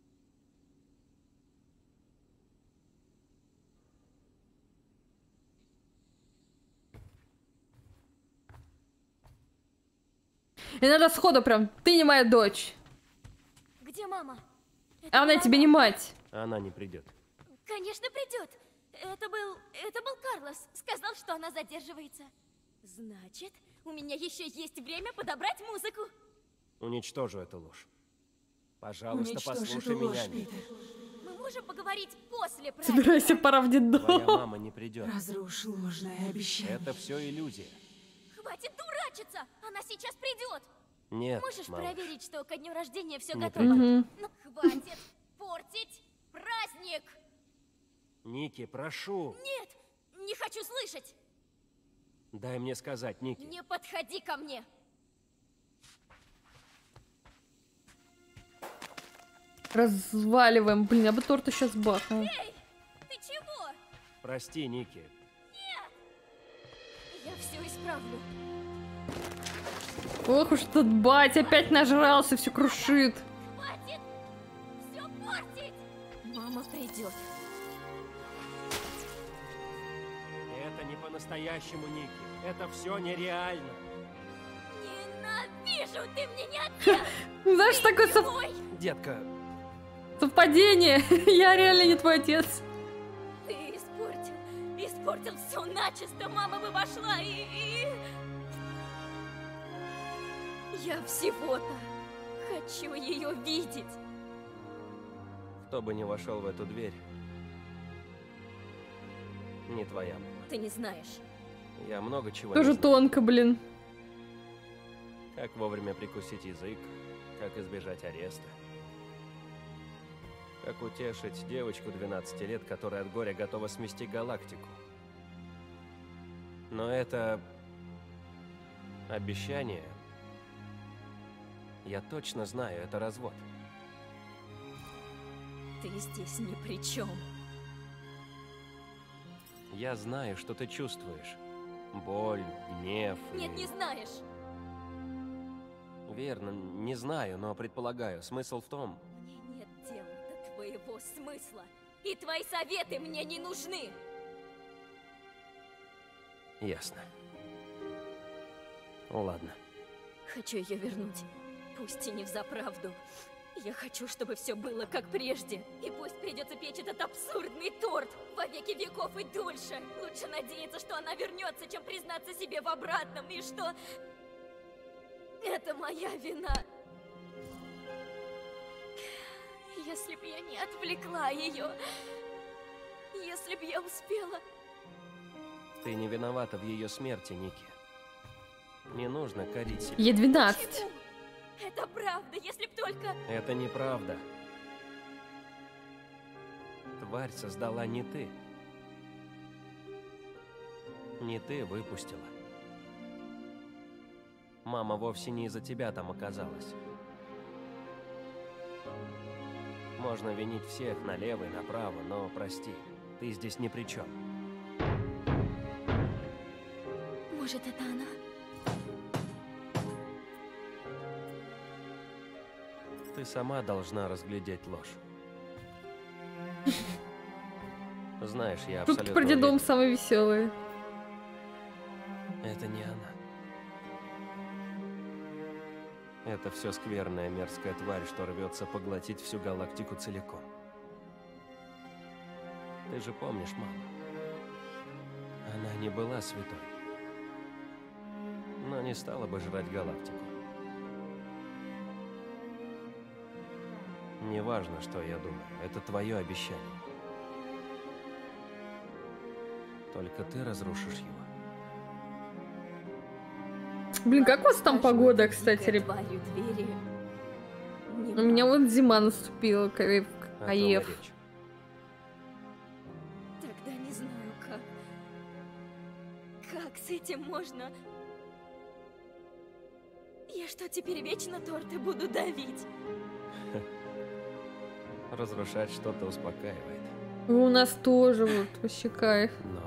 И надо сходу прям, ты не моя дочь. Где мама? А она тебе не мать. Она не придет. Конечно, придет. Это был... это был Карлос. Сказал, что она задерживается. Значит, у меня еще есть время подобрать музыку. Уничтожу эту ложь. Пожалуйста, Уничтожь послушай эту ложь, меня. Ники. Питер. Мы можем поговорить после праздника. Собирайся, пора в детдом. Твоя мама не придет. Разрушь ложное обещание. Это все иллюзия. Хватит дурачиться! Она сейчас придет! Нет, Можешь малыш. проверить, что ко дню рождения все Не готово? Мгм. Ну, хватит портить праздник! Ники, прошу. Нет, не хочу слышать! Дай мне сказать, Ники. Не подходи ко мне! Разваливаем. Блин, я бы торт сейчас бахнул. Эй, ты чего? Прости, Ники. Нет! Я все исправлю. Ох уж этот батя опять нажрался, все крушит. Хватит все портить! Мама придет. Это не по-настоящему, Ники. Это все нереально. Ненавижу, ты мне не отец! Знаешь, такое сов... Детка, совпадение. Я реально не твой отец. Ты испортил, испортил все начисто. Мама бы вошла и... и... Я всего-то хочу ее видеть. кто бы ни вошел в эту дверь, не твоя. Ты не знаешь. Я много чего Тоже не знаю. тонко, блин. Как вовремя прикусить язык, как избежать ареста. Как утешить девочку двенадцати лет, которая от горя готова смести галактику. Но это обещание, я точно знаю, это развод. Ты здесь ни при чем. Я знаю, что ты чувствуешь. Боль, гнев. Нет, и... не знаешь. Верно, не знаю, но предполагаю. Смысл в том... Мне нет дела до твоего смысла. И твои советы мне не нужны. Ясно. Ладно. Хочу ее вернуть. Пусть и не взаправду. Я хочу, чтобы все было как прежде. И пусть придется печь этот абсурдный торт во веки веков и дольше. Лучше надеяться, что она вернется, чем признаться себе в обратном. И что... это моя вина. Если б я не отвлекла ее... Если б я успела... Ты не виновата в ее смерти, Ники. Не нужно корить себя. Ей двенадцать. Почему? Это правда, если б только... Это неправда. Тварь создала не ты. Не ты выпустила. Мама вовсе не из-за тебя там оказалась. Можно винить всех налево и направо, но прости, ты здесь ни при чем. Может, это она? Ты сама должна разглядеть ложь. Знаешь, я абсолютно Шутки про детдом уверен. самые веселые. Это не она. Это все скверная мерзкая тварь, что рвется поглотить всю галактику целиком. Ты же помнишь маму? Она не была святой. Но не стала бы жрать галактику. Неважно, что я думаю, это твое обещание. Только ты разрушишь его. Блин, как у вас там погода, кстати, ребят? У меня вот зима наступила, Каев. Каев. Тогда не знаю, как... Как с этим можно... Я что, теперь вечно торты буду давить? Разрушать что-то успокаивает. У нас тоже вот вообще кайф. Но...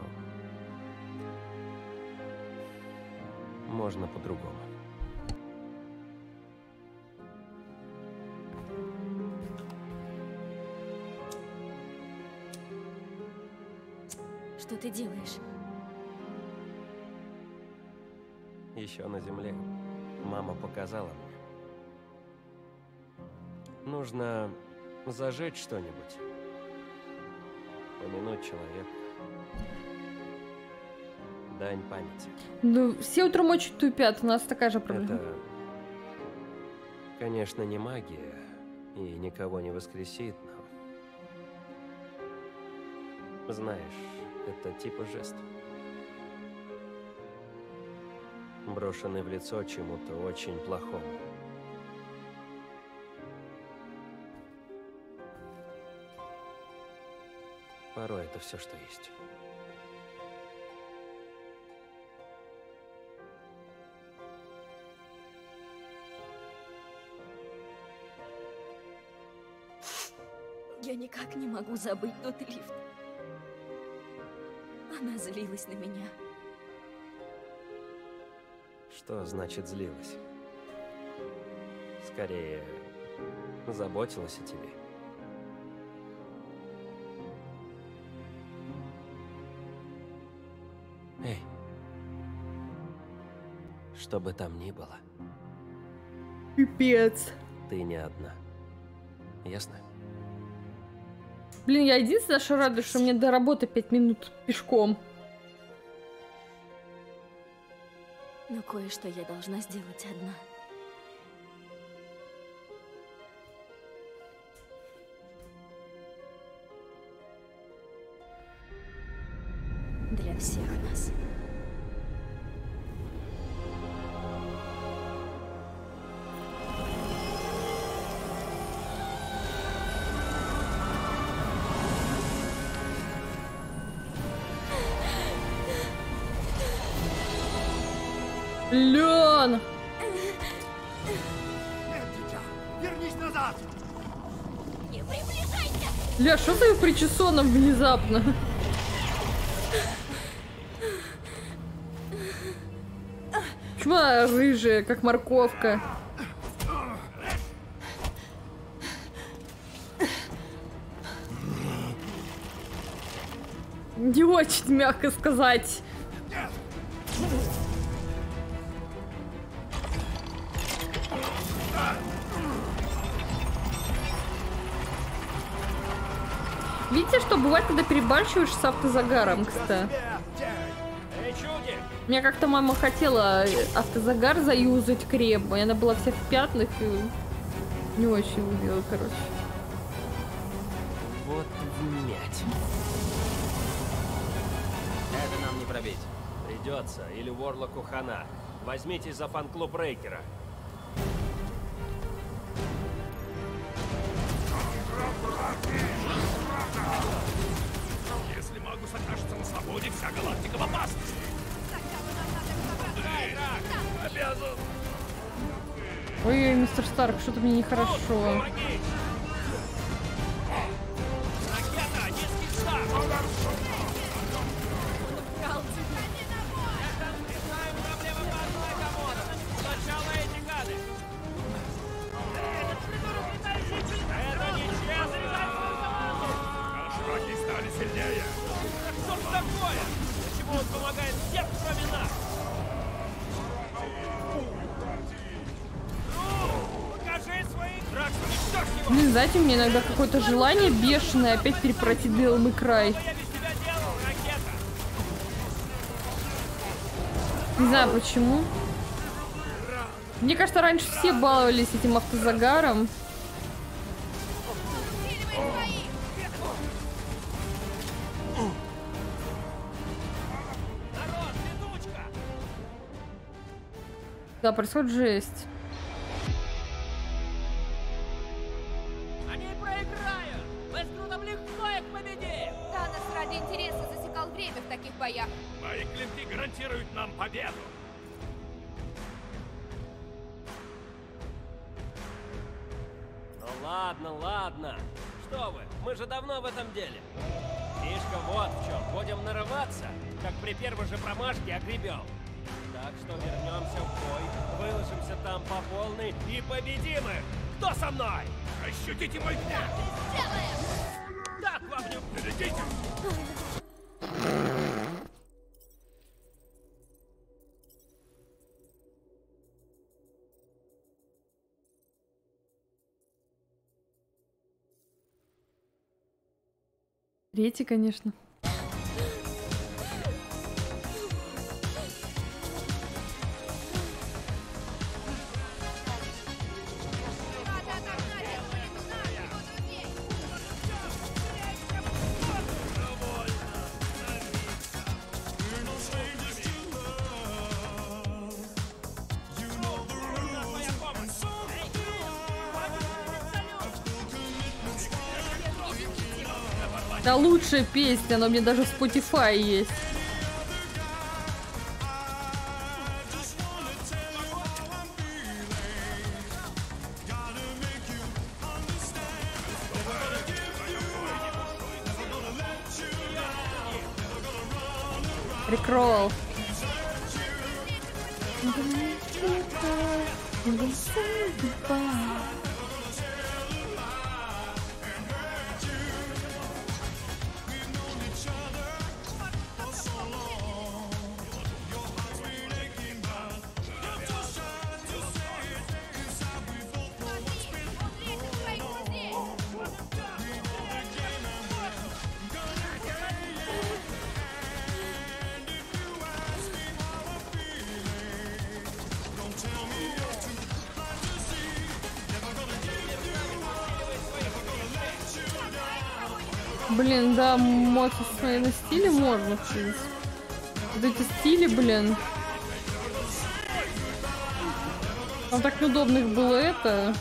можно по-другому. Что ты делаешь? Еще на земле мама показала мне. Нужно зажечь что-нибудь. Помянуть человека. Дань памяти. Ну, все утром очень тупят, у нас такая же проблема. Это, конечно, не магия и никого не воскресит, но... Знаешь, это типа жест. Брошенный в лицо чему-то очень плохому. Порой это все, что есть. Я никак не могу забыть тот лифт. Она злилась на меня. Что значит злилась? Скорее, заботилась о тебе. Эй, Что бы там ни было, Пипец. ты не одна. Ясно? Блин, я единственное, что радуюсь, что мне до работы пять минут пешком. Но кое-что я должна сделать одна. Для всех нас. Лен! Нет, дитя, вернись назад! Не приближайся! Ля, что ты причесоном внезапно? Чма рыжая, как морковка. Не очень мягко сказать. Видите, что бывает, когда перебарщиваешь с автозагаром, кстати? Эй, чуди! Мне как-то мама хотела автозагар заюзать крем, и она была вся в пятнах и не очень любила, короче. Вот вмять. Это нам не пробить. Придется, или Ворлоку хана. Возьмитесь за фан-клуб Рейкера. Если Магус окажется на свободе, вся галактика в опасности. Обязан. Ой, мистер Старк, что-то мне нехорошо. Помоги! Ракета, низкий старт! Сначала эти гады! Это нечестно! Широки стали сильнее. Что ж такое? Почему он помогает всем, кроме нас? Ну, покажи свои драксы, уничтожь его! Блин, знаете, у меня иногда какое-то желание бешеное опять перепройти Devil May Cry. Что я без тебя делал, ракета? Не знаю почему. Мне кажется, раньше все баловались этим автозагаром. Народ, летучка! Да, происходит жесть. Они проиграют! Мы с Грудом легко их победим! Танос ради интереса засекал время в таких боях. Мои клинки гарантируют нам победу. Ну ладно, ладно. Что вы, мы же давно в этом деле. Фишка вот в чем. Будем нарываться, как при первой же промашке огребем. Так что вернемся в бой, выложимся там по полной и победим их. Кто со мной? Ощутите мой гнев. Так вам не... Глядите. Третий, конечно. Надо отогнать их, блин, нас, его друзей. Да лучшая песня, она у меня даже в Spotify есть. Прикрол. Блин, да, мод на стиле можно, в принципе. Вот эти стили, блин. Там так неудобно их было это.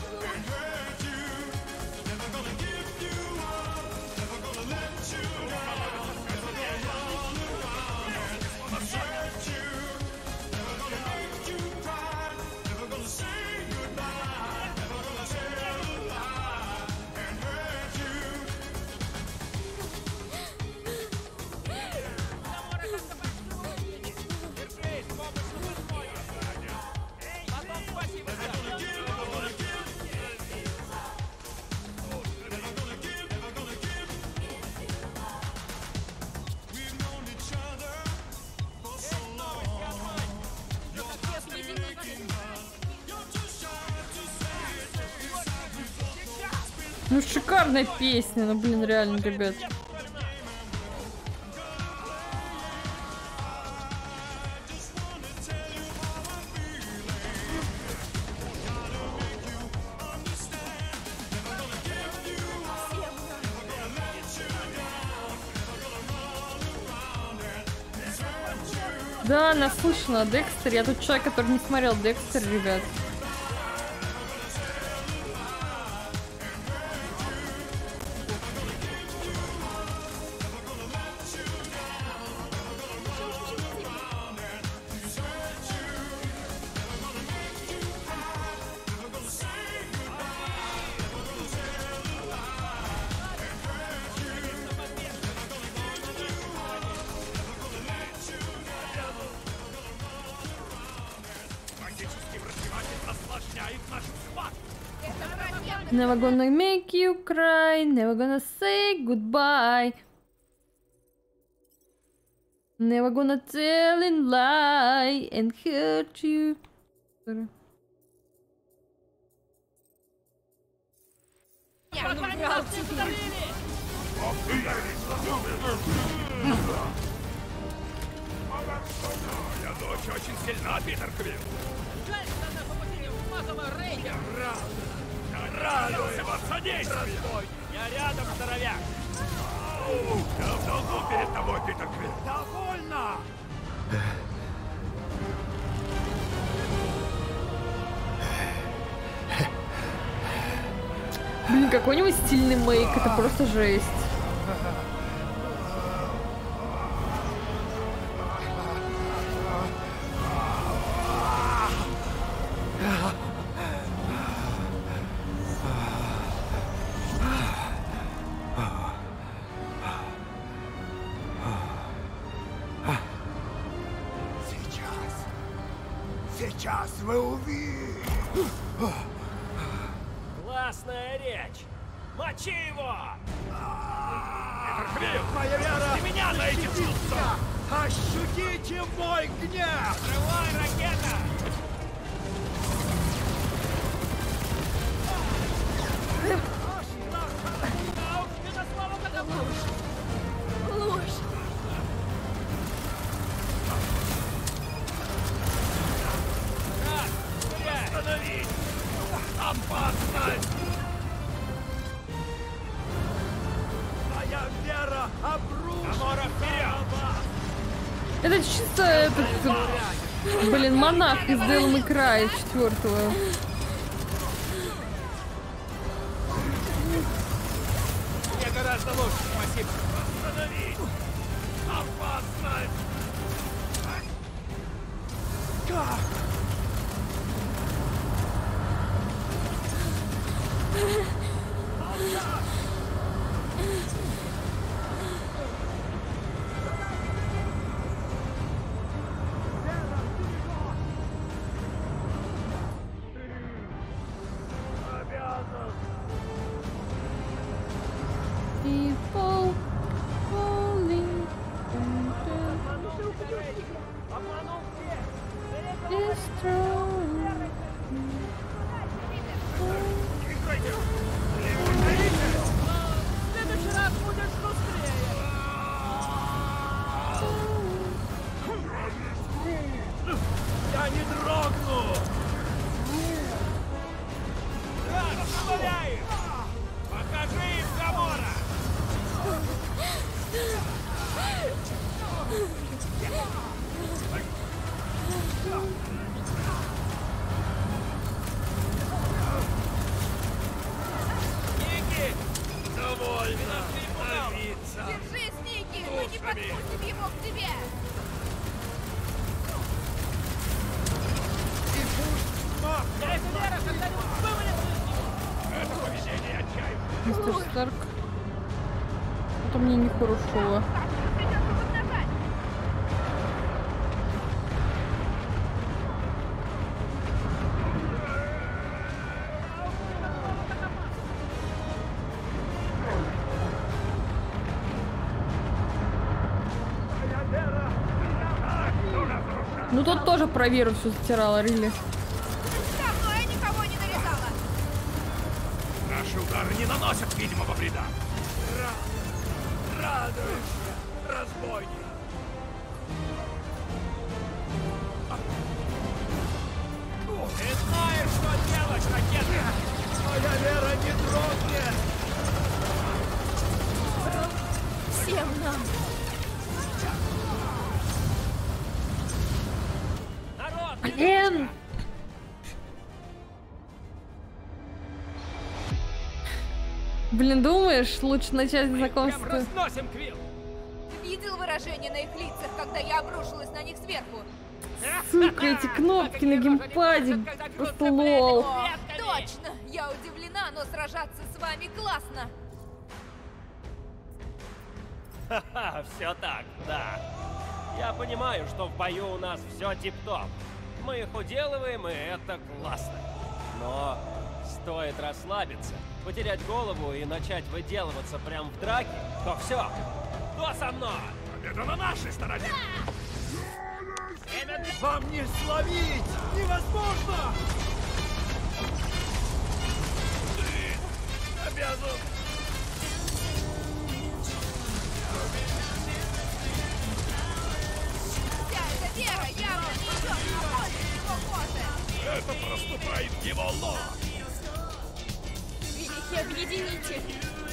Ну, шикарная песня, ну, блин, реально, ребят. Да, наслышана о Декстере. Я тут человек, который не смотрел Декстер, ребят. Never gonna make you cry, never gonna say goodbye. Never gonna tell a lie and hurt you. Моя дочь очень сильна, Питер Квилл. Жаль, что она попадение вмазала Рейдер. Радуйся, содействие! Я рядом, здоровяк! Я в долгу перед тобой, Питер Квилл. Довольно! Блин, какой-нибудь стильный мейк, это просто жесть. Сейчас вы увидите. Классная речь! Мочи его! Питер Квилл! Моя вера! Ты меня защитится! Ощутите мой гнев! Взрывай, ракета! Ложь! Остановись! Опасность! Моя вера обрушится! Амора, вперед! Это чисто этот, блин, монах из Devil May Cry четвертого. Мне гораздо лучше, спасибо. Остановись! Опасность! Как? People falling подпустим его к тебе! И пусть маг Это поведение отчаянно. Мистер Старк. Это мне нехорошо. Ну тут тоже про веру все затирала, Рилли. Давно я никого не нарезала! Наши удары не наносят видимого вреда. радуешься, разбойник. Ты знаешь, что делать, ракета! Моя вера не дрогнет! Всем нам! Блин! Блин, думаешь, лучше начать знакомство? Разносим, Квилл! Видел выражение на их лицах, когда я обрушилась на них сверху? Сука, эти кнопки на геймпаде. Просто лол. О, точно! Я удивлена, но сражаться с вами классно! Ха-ха, все так, да. Я понимаю, что в бою у нас все тип-топ. Мы их уделываем, и это классно. Но стоит расслабиться, потерять голову и начать выделываться прямо в драке, то все. Кто со мной? Победа на нашей стороне! Вам не словить! Невозможно! Ты обязан! Вся эта вера явно не идет на пользу его кожи! Это проступает в его лоб! Великий объединитель!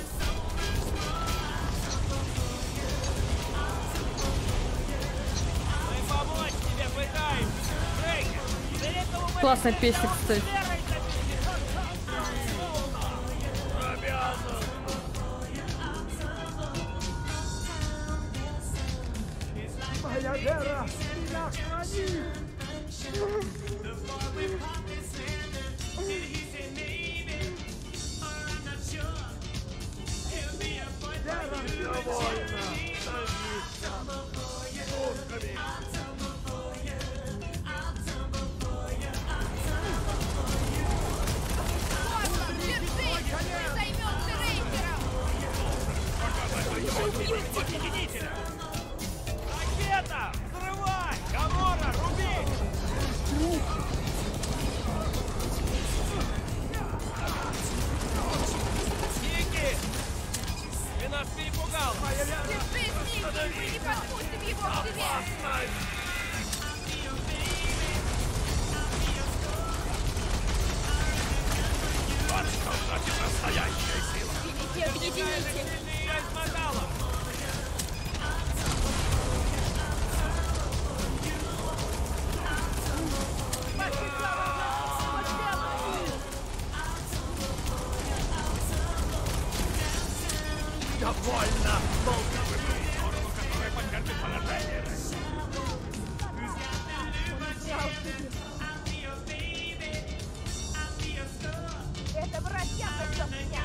Мы помочь тебе пытаемся. Брейкер, для этого мы... Классная песня, кстати. Обязан! Моя вера меня хранит! Вера довольна! Гослан, держись! Мы займемся рейдером! Ракета! Взрывай! Гамора, руби! Ники! Ты нас перепугал! Держись, Ники! Мы не подпустим его к себе! Вот что значит настоящая сила! Великий объединитель! Я измотала! Довольно! Волка выбрал сторону, которая поддержит положение! Это бродяга, чтоб меня!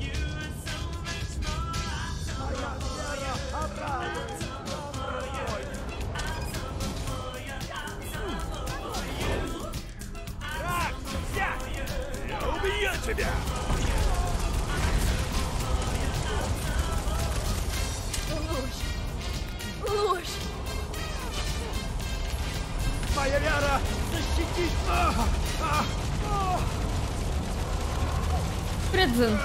Рак! Взять! Я убью тебя! Ложь! Ложь! Моя вера защитит! А! А! А! Предзен.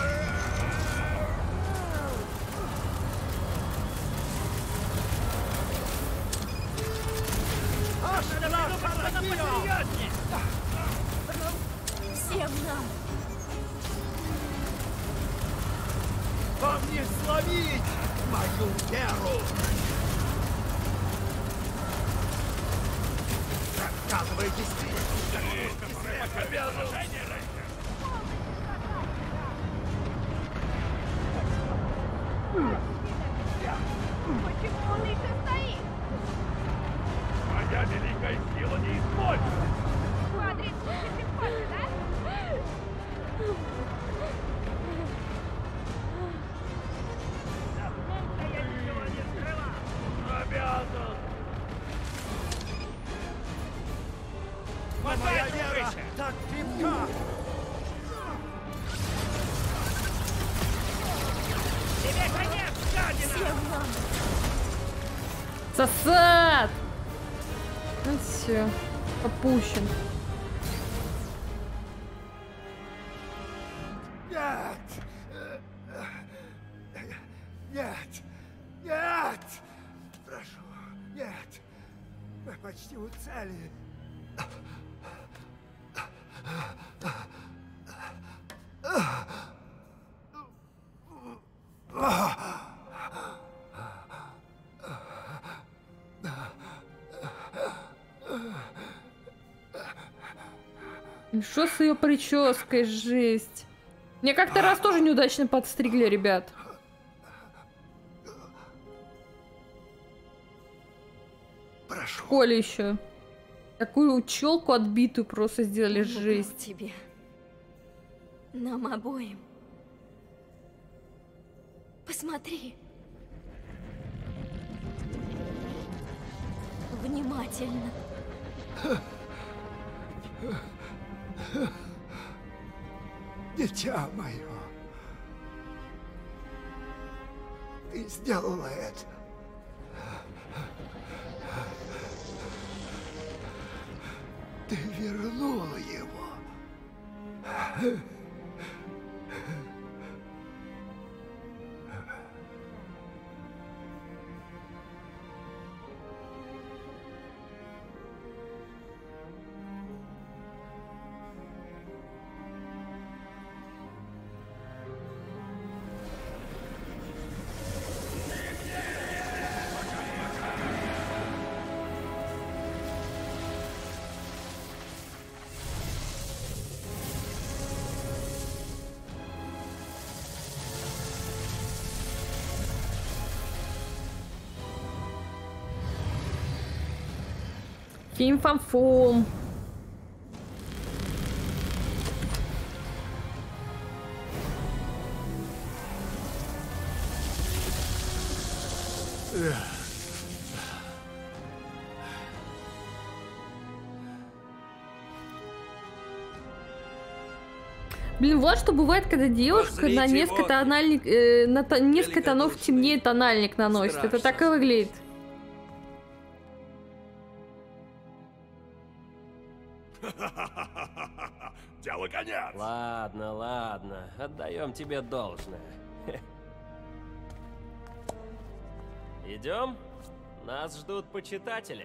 Всем нам! Вам не словить мою веру! Рассказывайтесь! Почему он их оставил? Сосад! Ну все, опущен. Нет! Нет! Нет! Прошу, нет! Мы почти у цели. Что с ее прической, жесть. Мне как-то раз тоже неудачно подстригли, ребят. В школе еще. Такую челку отбитую просто сделали, жесть. Тебе. Нам обоим. Посмотри. Внимательно. Дитя мое, ты сделала это. Ты вернула его. Фим-фам-фум. Блин, вот что бывает, когда девушка на несколько тональник, э, на то, несколько тонов темнее тональник наносит. Страшно. Это так и выглядит. Дело конец. Ладно, ладно, отдаем тебе должное. Идем? Нас ждут почитатели.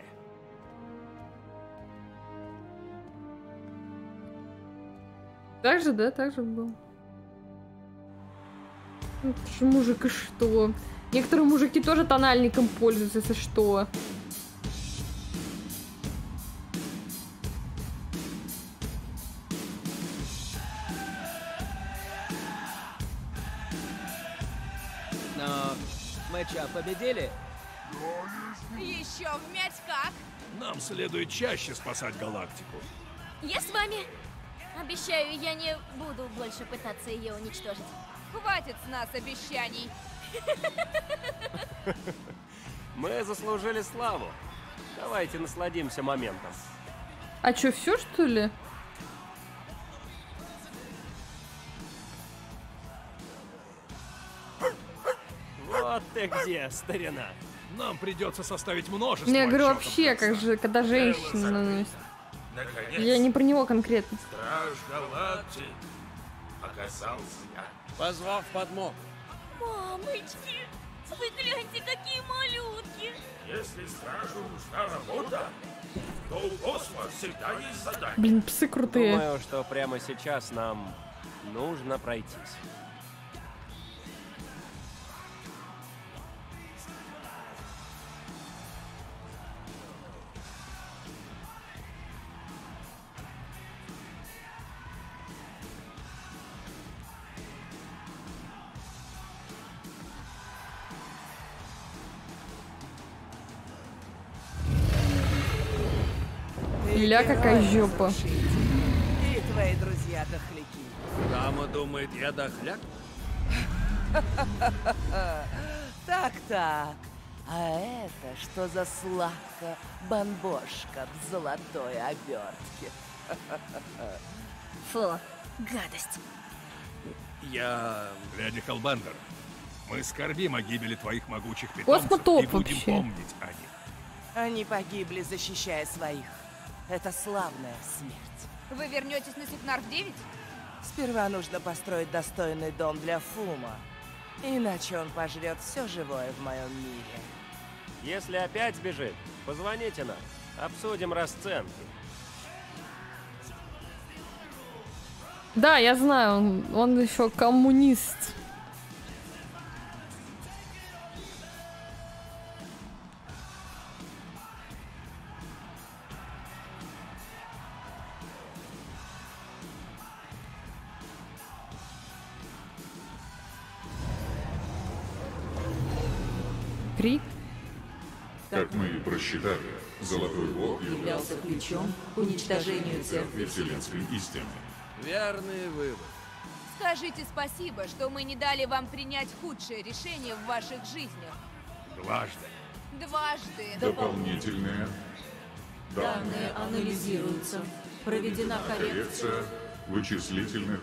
Так же, да, так же был. Это же мужик и что? Некоторые мужики тоже тональником пользуются, если что. Но мы что, победили? Еще вмять как? Нам следует чаще спасать галактику. Я с вами. Обещаю, я не буду больше пытаться ее уничтожить. Хватит с нас обещаний. Мы заслужили славу. Давайте насладимся моментом. А чё, все что ли? Вот ты где, старина. Нам придется составить множество. Я говорю, отчетов вообще, как же, когда женщина наносит. Я не про него конкретно. Страж Галактики. Оказался я. Позвав подмогу. Мамочки, вы гляньте, какие малютки. Если стражу нужна работа, то у космоса всегда есть задание. Блин, псы крутые. Думаю, что прямо сейчас нам нужно пройтись. Ля, какая жопа. И твои друзья дохляки. Дама думает, я дохляк? Так-так. А это что за сладкая бомбошка в золотой обертке? Фу, гадость. Я... Леди Хеллбендер, Мы скорбим о гибели твоих могучих питомцев Космотоп и будем вообще. помнить о них. Они погибли, защищая своих. Это славная смерть. Вы вернетесь на Сигнарф девять? Сперва нужно построить достойный дом для Фума. Иначе он пожрет все живое в моем мире. Если опять сбежит, позвоните нам. Обсудим расценки. Да, я знаю, он, он еще коммунист. Крик. Как мы и просчитали, Золотой Волк являлся ключом к уничтожению Церкви Вселенской истины. Верный вывод. Скажите спасибо, что мы не дали вам принять худшее решение в ваших жизнях. Дважды. Дважды. Дополнительные Данные анализируются. Проведена коррекция. коррекция вычислительных.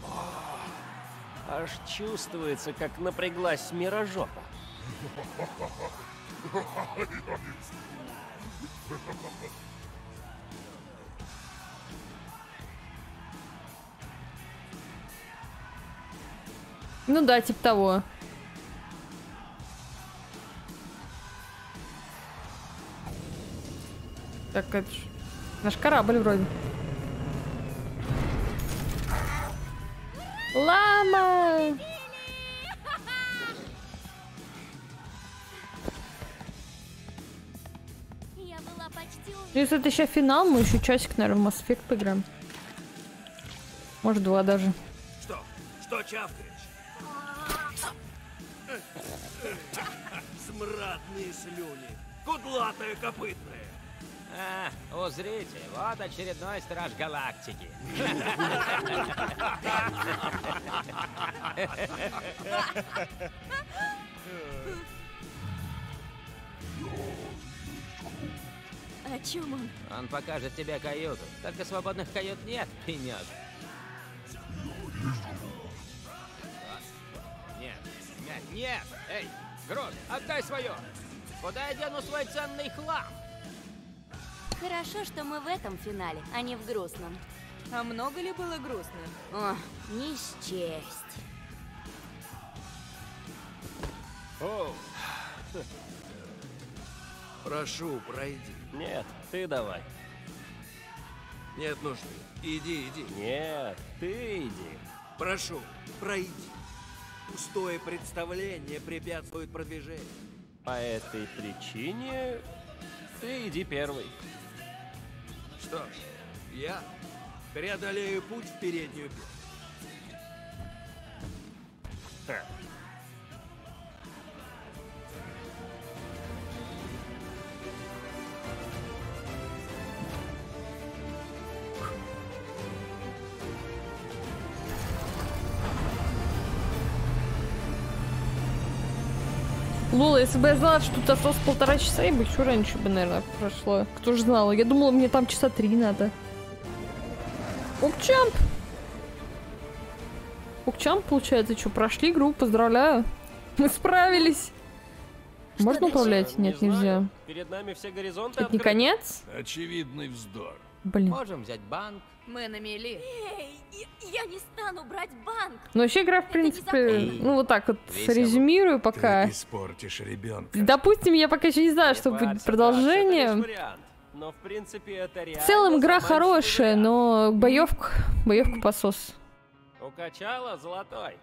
Аж чувствуется, как напряглась мирожопа. Ну да, типа того. Так, это ж наш корабль вроде. Лама! Я была почти уверена. Если это еще финал, мы еще часик, наверное, в Mass Effect играем. Может, два даже. Что? Что чавкаешь? Смрадные слюни. Кудлатая копытная. А, узрите, вот очередной страж галактики. О чем он? Он покажет тебе каюту. Только свободных кают нет, пенёк. Нет, нет, нет! Эй, Грот, отдай свое! Куда я дену свой ценный хлам? Хорошо, что мы в этом финале, а не в грустном. А много ли было грустно? О, не счесть. О, Прошу, пройди. нет, ты давай. Нет нужды. Иди, иди. Нет, ты иди. Прошу, пройди. Пустое представление препятствует продвижению. По этой причине ты иди первый. Что ж, я преодолею путь в переднюю битву. Ха. Лола, если бы я знала, что тут осталось полтора часа, я бы еще раньше бы, наверное, прошло. Кто же знал? Я думала, мне там часа три надо. Окчамп! Окчамп, получается, что, прошли игру, поздравляю. Мы справились. Можно управлять? Нет, Не нельзя. знаю. Перед нами все горизонты Это не открыты. конец? Очевидный вздор. Блин. Можем взять банк. Мы на мели. Эй, я- я не стану брать банк. Ну, вообще игра, в принципе, ну, вот так вот резюмирую пока. Ты испортишь ребенка. Допустим, я пока еще не знаю, что Не будет парься, продолжение. Даш, это лишь вариант. Но в принципе это реально. В целом игра заманчивый хорошая, вариант. но боевка, боевка посос. Укачала золотой.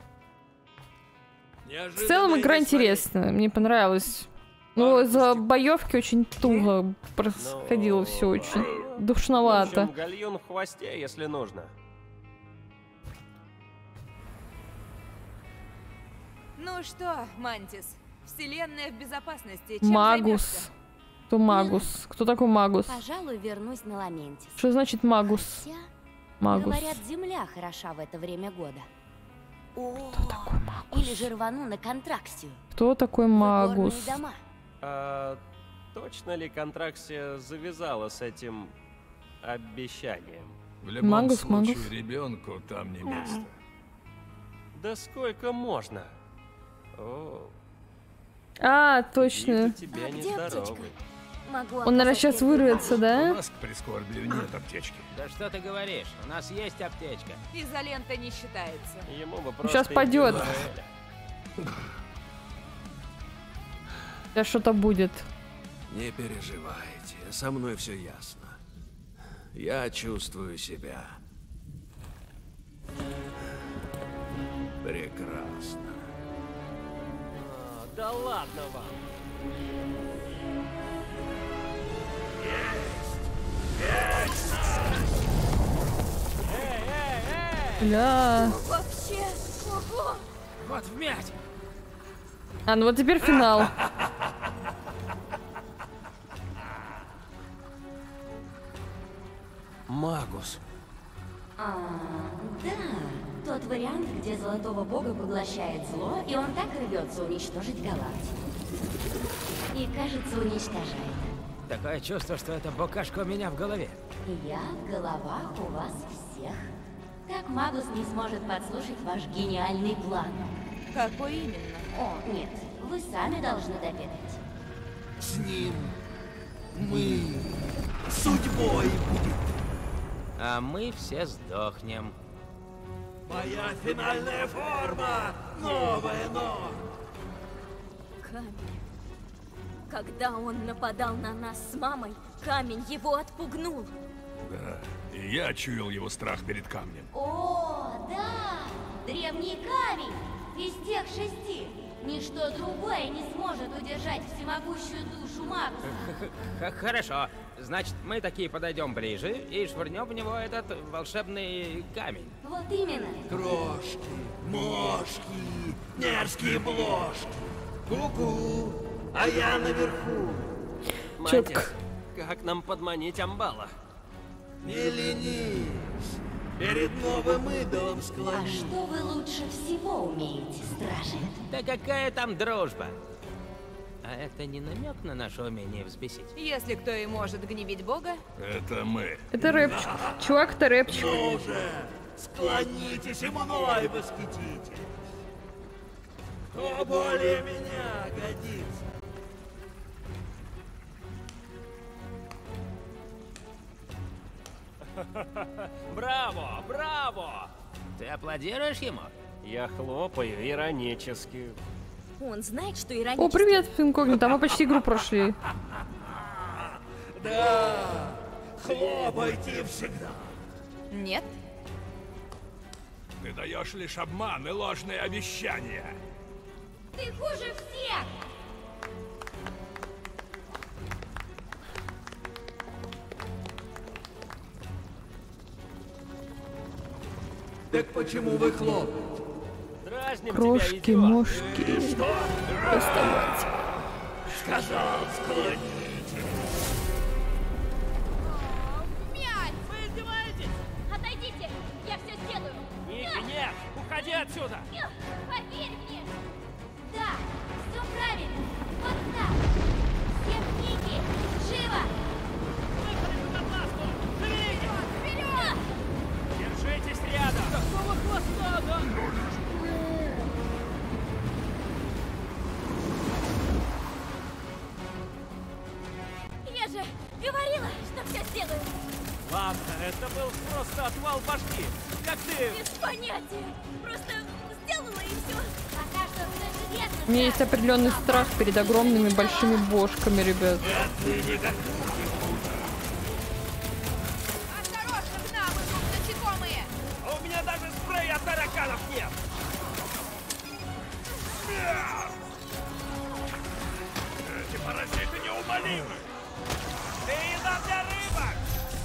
В целом игра интересная, мне понравилась. Но за боевки очень туго происходило Ну, все очень В душновато. общем, гальюн в хвосте, если нужно. Ну что, Мантис, вселенная в безопасности. Чем Магус. займешься? Кто Магус? Кто такой Магус? Пожалуй, вернусь на Ламентис. Что значит Магус? Хотя, Магус. говорят, земля хороша в это время года. О, Кто такой Магус? или же рвану на Контраксию. Кто такой Магус? Горные дома. А точно ли Контраксия завязала с этим обещанием? В любом Магус, случае, Магус. ребенку там не место. Да сколько можно? О, А, точно. вид у тебя нездоровый. Могу Он, наверное, сейчас вырвется, У да? нас, к прискорбию, нет аптечки. Да что ты говоришь? У нас есть аптечка. Изолента не считается. Ему бы Ну, сейчас просто падет. индивидуально. Да что-то будет. Не переживайте, со мной все ясно. Я чувствую себя прекрасно. А, да ладно вам. Бля. Вообще, ого! Вот вмять! А, ну вот теперь финал. Магус. А, да, тот вариант, где Золотого Бога поглощает зло, и он так рвется уничтожить галактику. И, кажется, уничтожает. Такое чувство, что это букашка у меня в голове. И я в головах у вас всех. Так Магус не сможет подслушать ваш гениальный план. Какой именно? О, нет, вы сами должны допетать. С ним мы судьбой будет. А мы все сдохнем. Моя финальная форма! Новая норма! Камень. Когда он нападал на нас с мамой, камень его отпугнул. Да, и я чуял его страх перед камнем. О, да! Древний камень! Из тех шести! Ничто другое не сможет удержать всемогущую душу Магуса. Х- Хорошо. Значит, мы такие подойдем ближе и швырнем в него этот волшебный камень. Вот именно. Крошки, мошки, мерзкие бложки. Ку-ку, а я наверху. Чётко. Мантис, как нам подманить Амбала? Не ленись. Перед новым идолом А склонись. что вы лучше всего умеете, стражи? Да какая там дружба? А это не намек на наше умение взбесить? Если кто и может гневить Бога, Это мы. Это рэпчик. Чувак-то рэпчик. Ну же, склонитесь и мной восхитите. Кто более меня годится? Браво, браво! Ты аплодируешь ему? Я хлопаю иронически. Он знает, что О, иронически. привет, Инкогнито. Мы почти игру прошли. Да, хлопайте всегда. нет. Ты даешь лишь обман и ложные обещания. Ты хуже всех! Так почему вы хлопаете? Дразним Крошки, тебя, идиот. мошки. Что? Доставать. Сказал, склонитесь. Мять! Вы издеваетесь? Отойдите! Я все сделаю! Ники, нет! Уходи отсюда! Нет, поверь мне! Да, все правильно. Вот так. Все в книге. Живо! Вперед! Держитесь рядом! Какого хвоста, да? Я же говорила, что все сделаю! Ладно, это был просто отвал башки. Как ты... Без понятия! Просто сделала и все! Пока что все чудесно. У меня есть определенный страх перед огромными большими бошками, ребят. Осторожно, гномы, тут насекомые! А у меня даже спрея от тараканов нет! Эти паразиты неумолимы. Ты еда для рыбок!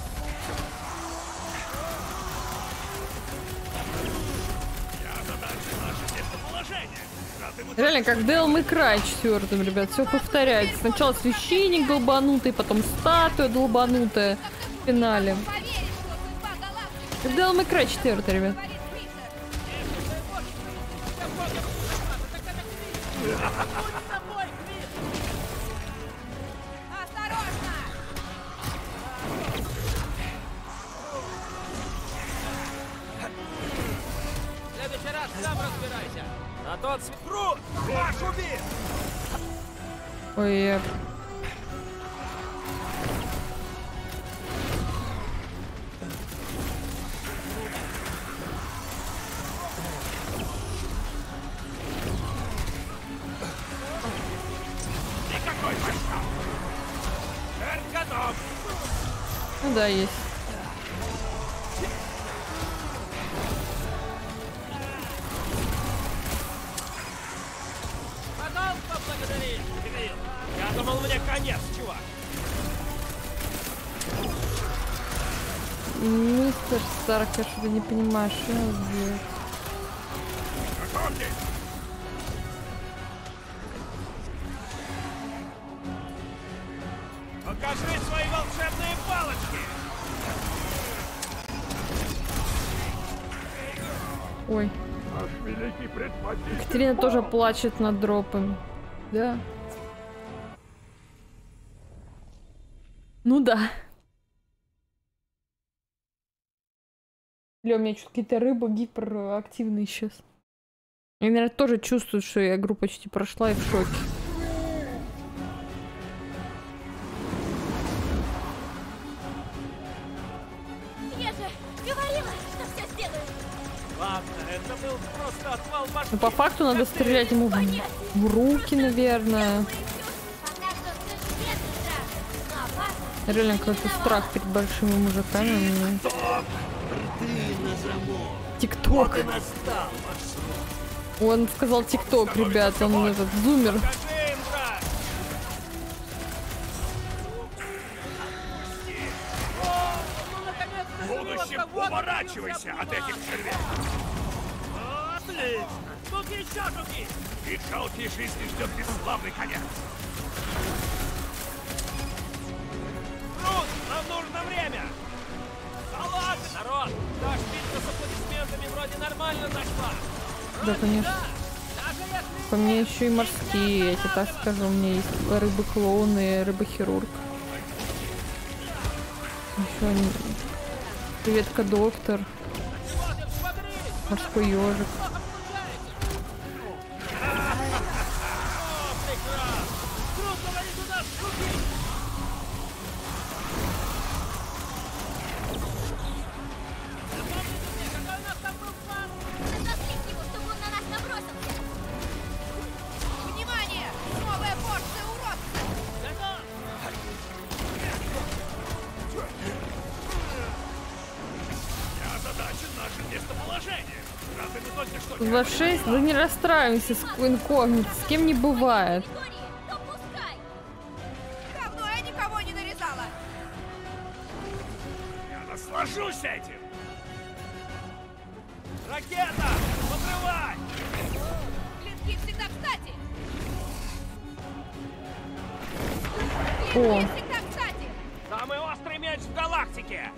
Я задача наше местоположение. Рады мы Реально, как Devil May Cry четвертым, ребят, все повторяется. Сначала священник долбанутый, потом статуя долбанутая в финале. Как Devil May Cry четвертый, ребят. Осторожно! В следующий раз сам разбирайся. А тот свекру! Ваш убит! Ой, я... Никакой пошел! Жертв готов! Ну да, есть. Потом поблагодари, Кирилл. Я думал, мне конец, чувак. Мистер Старк, я что-то не понимаю, что надо делать. Готовьтесь! Покажи свои волшебные палочки! Ой. Наш великий предводитель. Екатерина тоже плачет над дропами. Да. Ну да. Бля, у меня что-то какие-то рыбы гиперактивные сейчас. Они, наверное, тоже чувствуют, что я игру почти прошла и в шоке. Я же говорила, что все сделаю. Ладно, это был просто отвал башки. Ну, по факту надо стрелять ему в, в руки, наверное. Реально какой-то страх перед большими мужиками у меня. ТикТок. Он сказал ТикТок, ребят, он этот зумер. В будущем уворачивайся от этих червей. Отлично! Тут еще жуки! И жалкие жизни ждет бесславный конец. Рут, нам нужно время! Салат! Народ! Наш битва с аплодисментами вроде нормально зашла! Да, конечно. По мне еще и морские, я тебе так скажу. У меня есть рыбы-клоун и рыба-хирург. Еще они... Креветка доктор. Морской ежик. двадцать шесть, да не расстраивайся, с инкогнито, с кем не бывает. Давно я никого не нарезала. Я наслажусь этим. Ракета! Подрывай! Клинки всегда кстати. О. Клинки всегда кстати. Самый острый меч в галактике!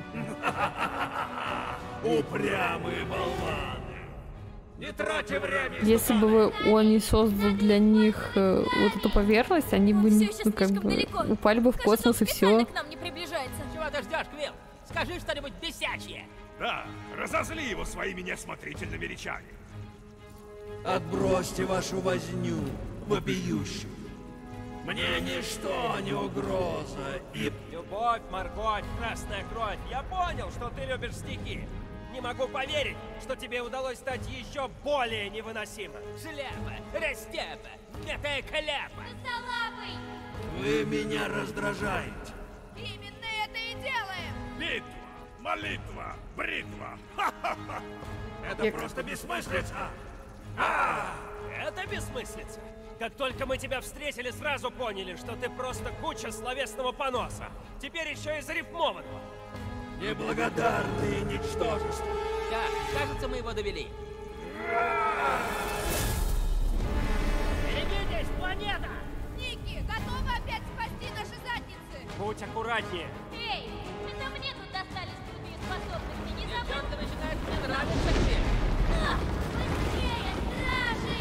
Упрямые болваны. Не трати время! Если бы вы, он не создал для них э, вот эту поверхность, они бы, ну, как бы, упали бы в космос и все. К нам не приближается. Чего ты ждешь, Квилл? Скажи что-нибудь бесячее. Да, разозли его своими неосмотрительными речами. Отбросьте вашу возню, вопиющую. Мне ничто не угроза, и... Любовь, морковь, красная кровь. Я понял, что ты любишь стихи. Не могу поверить, что тебе удалось стать еще более невыносимым. Шляпа, растяпа, мятая кляпа. Вы меня раздражаете. Именно это и делаем. Битва, молитва, бритва. Ха-ха-ха. Это Я- просто бессмыслица. А, это бессмыслица. Как только мы тебя встретили, сразу поняли, что ты просто куча словесного поноса. Теперь еще и зарифмованного. Неблагодарные ничтожества. Так, кажется, мы его довели. Берегитесь, планета! Ники, готова опять спасти наши задницы? Будь аккуратнее. Эй, это мне тут достались крутые способности, не забыл? Девчонка начинает мне нравиться, Квилл. А, быстрее, стражи!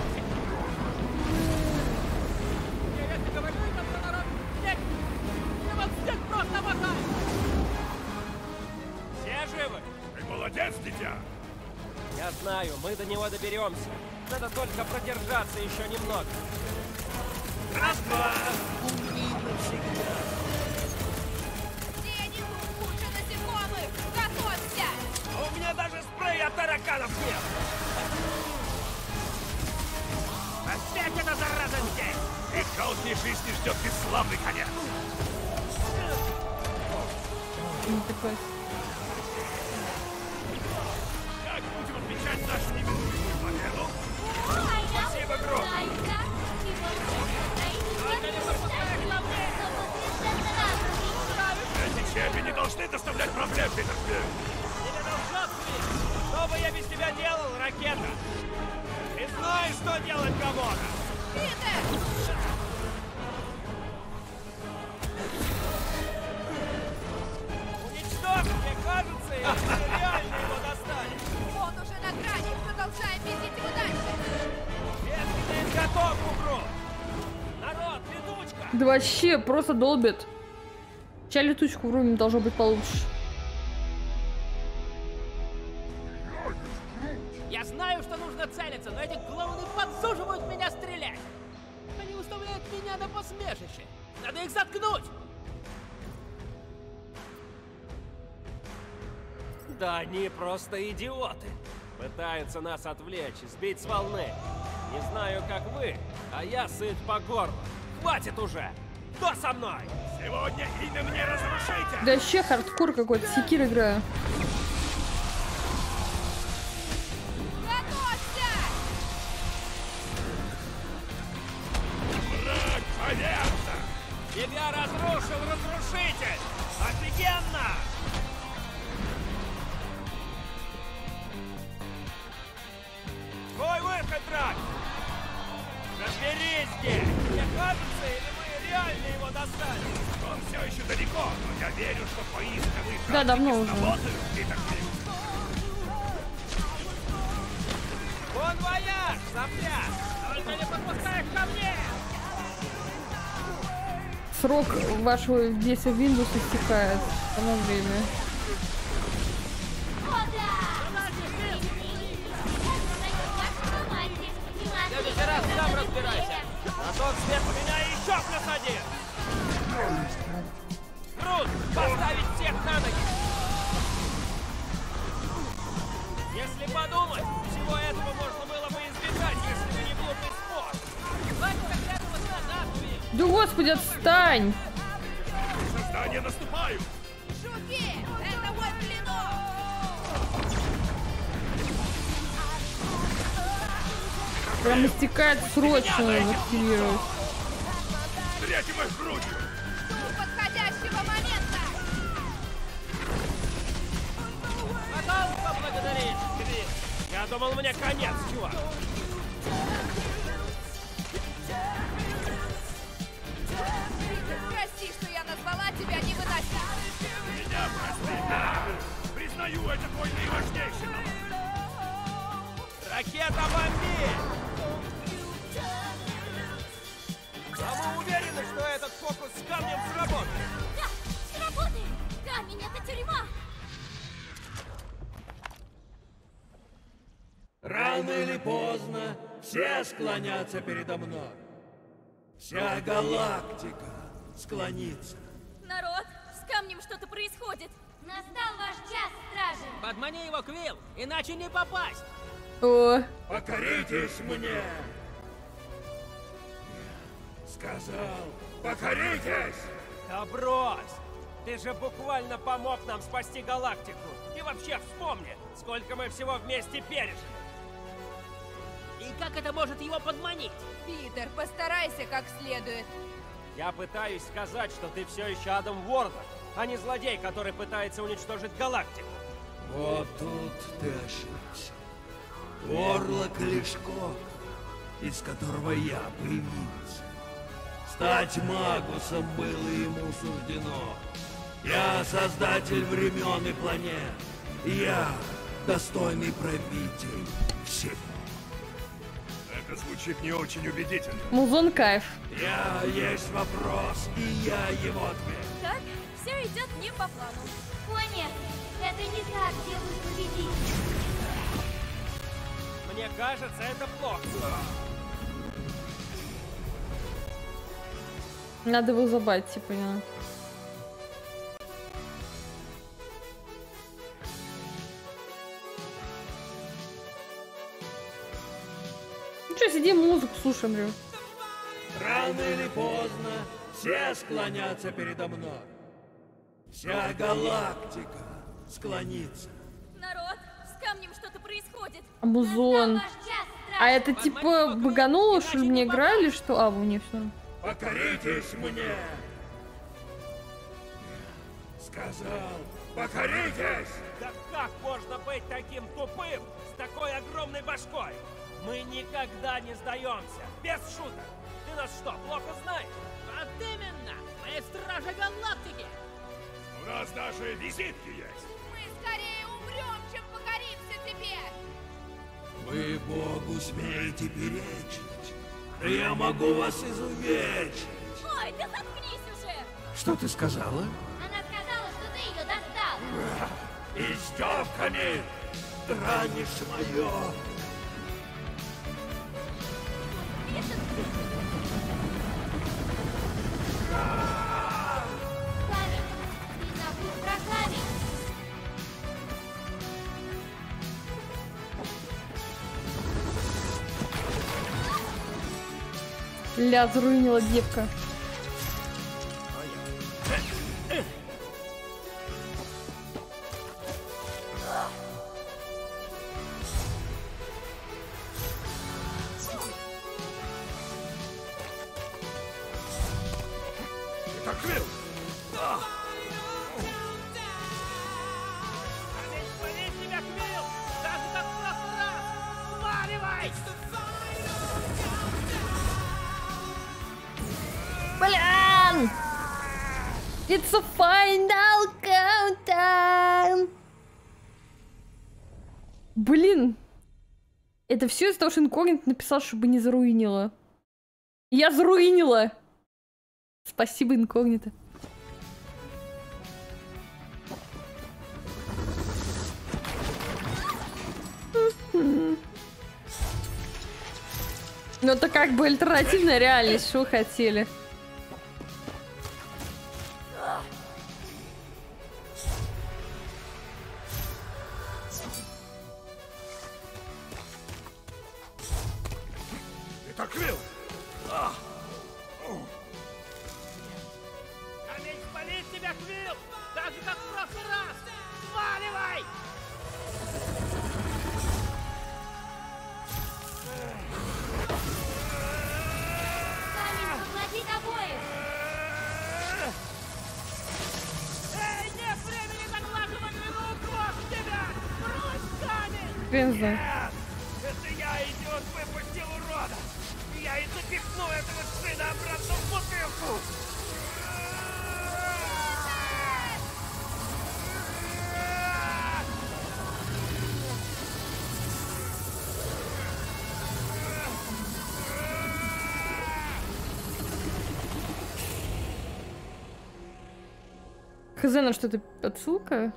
Я если говорю это про народ, всех, я вам всех просто обожаю. Все живы? Ты молодец, дитя. Я знаю. знаю, мы до него доберемся. Надо только продержаться еще немного. Раз-два! Умни навсегда! Денег лучше насекомых! Готовься! А у меня даже спрея от тараканов нет! Опять эта зараза здесь! Их хаотной жизни ждет бесславный конец! Такой. Как будем отмечать нашу неминуемую победу? Спасибо, Гром! Эти черви не должны доставлять проблем, Питер Квилл! Или должен быть! Что бы я без тебя делал, ракета? Ты знаешь, что делать, Гамора! Питер! Уничтожь, мне кажется, или мы реально его достали? Он уже на грани! Продолжаем везить его дальше! Если ты готов, Угро! Народ, летучка! Да вообще, просто долбит. Чай летучку в руме должно быть получше. Я знаю, что нужно целиться, но эти клоуны подсуживают меня стрелять. Они выставляют меня на посмешище. Надо их заткнуть! Да они просто идиоты. Пытаются нас отвлечь, сбить с волны. Не знаю, как вы, а я сыт по горло. Хватит уже! Кто со мной? Сегодня имя мне разрушите! Да вообще хардкор какой-то, секир играю. Готовься! Враг повержен! Тебя разрушил разрушитель! Офигенно! Твой выход, Драк! Разберись здесь! Мне кажется, или мы реально его достали? Он все еще далеко, но я верю, что поисковые Да, давно уже. работают, Питер Квилл. Вон вояж, сопля! Только не подпускай ко мне! Срок вашего действия Windows истекает. Само время. В следующий раз сам разбирайся! А тот свет у меня еще плюс один! Крут! Поставить всех на ноги! Если подумать, всего этого можно было бы избежать, если бы не глупый спор. Хватит оглядываться назад, Уилл! Да господи, отстань! Создания наступают! Жуки! Это мой клинок! Прям истекает срочно активировать. Встретим их грудью! Жду подходящего момента! Готов поблагодарить, Крис? Я думал, мне конец, чувак. Прости, что я назвала тебя невыносимым. Меня прости, да. Признаю, это твой наиважнейший талант. Ракета бомби! А вы уверены, что этот фокус с камнем сработает? Да, сработает! Камень — это тюрьма! Рано или поздно все склонятся передо мной. Вся галактика склонится. Народ, с камнем что-то происходит. Настал ваш час, стражи. Подмани его, Квилл, иначе не попасть. О, Покоритесь мне! Сказал, покоритесь! Да брось! Ты же буквально помог нам спасти галактику. И вообще вспомни, сколько мы всего вместе пережили. И как это может его подманить? Питер, постарайся как следует. Я пытаюсь сказать, что ты все еще Адам Ворлок, а не злодей, который пытается уничтожить галактику. Вот тут ты ошибся. Ворлок лишь кокон, из которого я появился. Стать магусом было ему суждено. Я создатель времен и планет. Я достойный правитель всего. Это звучит не очень убедительно. музон кайф. Я есть вопрос, и я его ответ. Так, все идет не по плану. О нет, это не так делают победители. Мне кажется, это плохо. Надо его забать, типа, я. Ну что, сидим, музыку слушаем, блин. Рано или поздно все склонятся передо мной. Вся галактика склонится. Народ, с камнем что-то происходит. Музон. А это типа багануло, что ли, мне играли, что? А, вы не все. Покоритесь мне! Сказал, покоритесь! Да как можно быть таким тупым, с такой огромной башкой? Мы никогда не сдаемся, без шуток. Ты нас что, плохо знаешь? Вот именно! Мы Стражи Галактики! У нас даже визитки есть. Мы скорее умрем, чем покоримся теперь! Вы Богу смеете перечить, но я могу вас изувечить. Ой, да заткнись уже! Что ты сказала? Она сказала, что ты ее достал. Издевками ранишь мое. Камень, не забудь про камень. Ля, заруинила девка. Это Квилл! Камень спалит тебя, Квилл! Даже как в прошлый раз! Сваливай! Блин! It's a final countdown! Блин! Это все из-за того, что Инкогнито написал, чтобы не заруинила. Я заруинила! Спасибо, Инкогнито. Ну это как бы альтернативная реальность, что вы хотели. Это Квилл! Камень спалит тебя, Квилл! Даже как в прошлый раз! Сваливай! Камень поглотит обоих. Эй, нет времени заглаживать вину, брось тебя! Брось камень! Хрен знает. Это я, идиот, выпустил урода! Я и запихну этого сына обратно в бутылку! Хз, на что-то отсылка?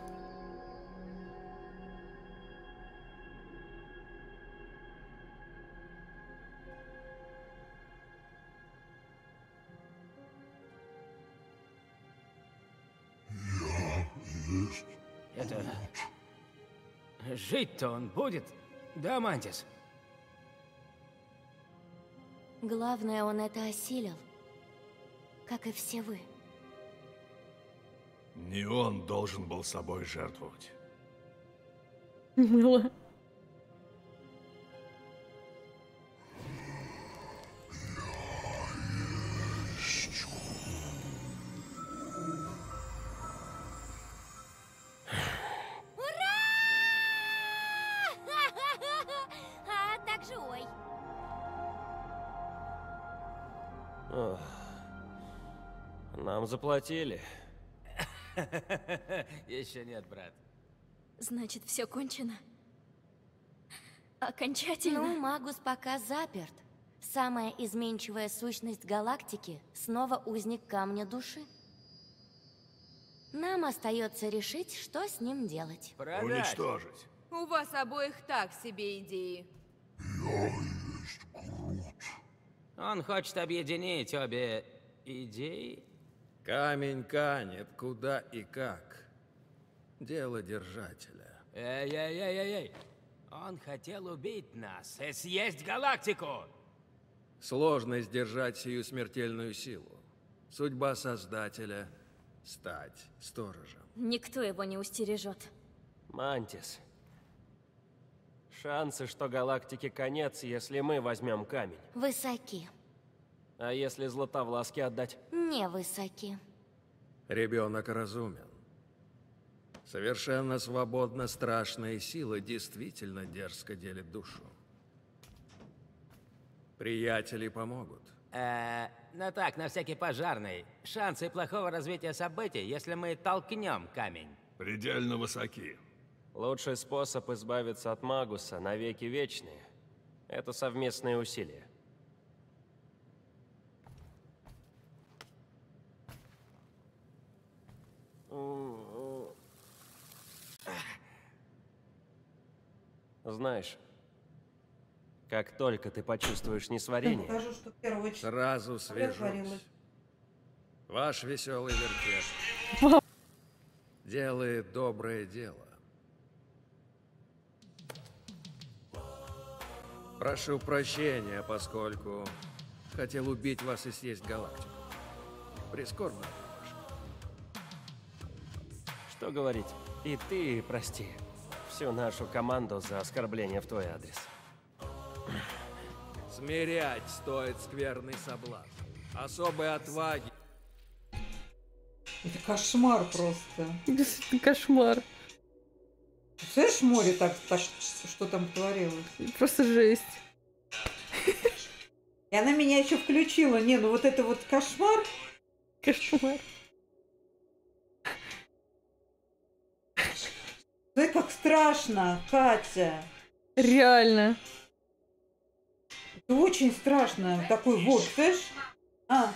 Это... Жить-то он будет, да, Мантис? Главное, он это осилил. Как и все вы. Не он должен был собой жертвовать. Мило. А так живой. Ох. Нам заплатили. Еще нет, брат. Значит, все кончено? Окончательно? Ну, Магус пока заперт. Самая изменчивая сущность галактики снова узник камня души. Нам остается решить, что с ним делать. Уничтожить. У вас обоих так себе идеи. Я есть Грут. Он хочет объединить обе идеи. Камень канет куда и как. Дело держателя. Эй-эй-эй-эй-эй. Он хотел убить нас и съесть галактику. Сложно сдержать сию смертельную силу. Судьба Создателя — стать сторожем. Никто его не устережет. Мантис. Шансы, что галактике конец, если мы возьмем камень. Высоки. А если Златовласки отдать? Невысоки. Ребенок разумен. Совершенно свободно страшная сила действительно дерзко делит душу. Приятели помогут. Э, ну так, на всякий пожарный. Шансы плохого развития событий, если мы толкнем камень. Предельно высоки. Лучший способ избавиться от Магуса навеки вечные — это совместные усилия. Знаешь, как только ты почувствуешь несварение, Покажу, что в первую очередь сразу свяжусь. отварилась. Ваш веселый вертеп делает доброе дело. Прошу прощения, поскольку хотел убить вас и съесть галактику. Прискорбно. что говорить, и ты прости всю нашу команду за оскорбление в твой адрес. Смирять стоит скверный соблазн. Особой отваги. Это кошмар просто. Действительно кошмар. Представляешь, море так, так, что там творилось? Просто жесть. И она меня еще включила. Не, ну вот это вот кошмар. Кошмар. Знаешь, как страшно, Катя. Реально. Это очень страшно. Такой вот, знаешь? А.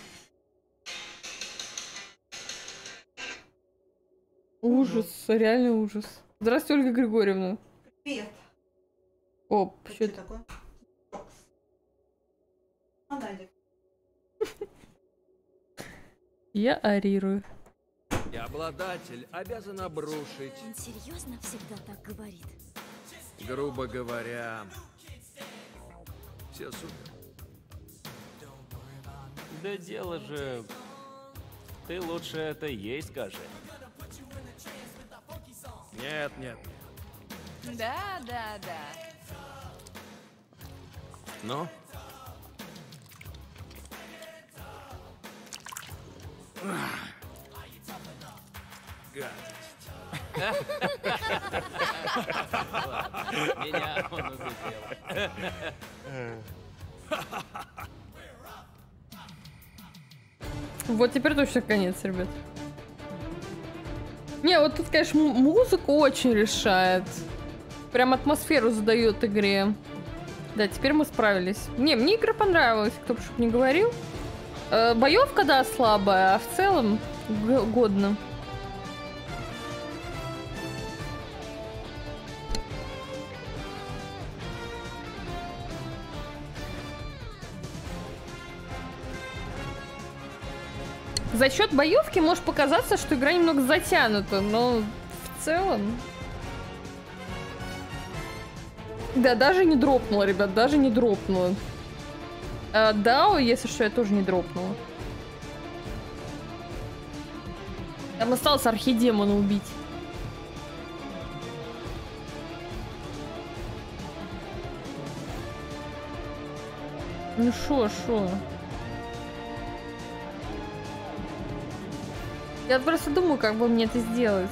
Ужас, реально ужас. Здравствуйте, Ольга Григорьевна. Привет. Оп, Это что что такое? Анализ. Я орирую. И обладатель обязан обрушить. Он серьезно всегда так говорит? Грубо говоря, все супер. Да дело же... Ты лучше это ей скажи. Нет, нет. Да, да, да. Ну? Гадость. Меня он угостил. Вот теперь точно конец, ребят. Не, вот тут, конечно, музыка очень решает. Прям атмосферу задает игре. Да, теперь мы справились. Не, мне игра понравилась, кто бы что не говорил. Э, боевка, да, слабая, а в целом годно. За счет боевки может показаться, что игра немного затянута, но в целом... Да, даже не дропнула, ребят, даже не дропнула. А, Дао, если что, я тоже не дропнула. Там осталось архидемона убить. Ну шо, шо? Я просто думаю, как бы мне это сделать.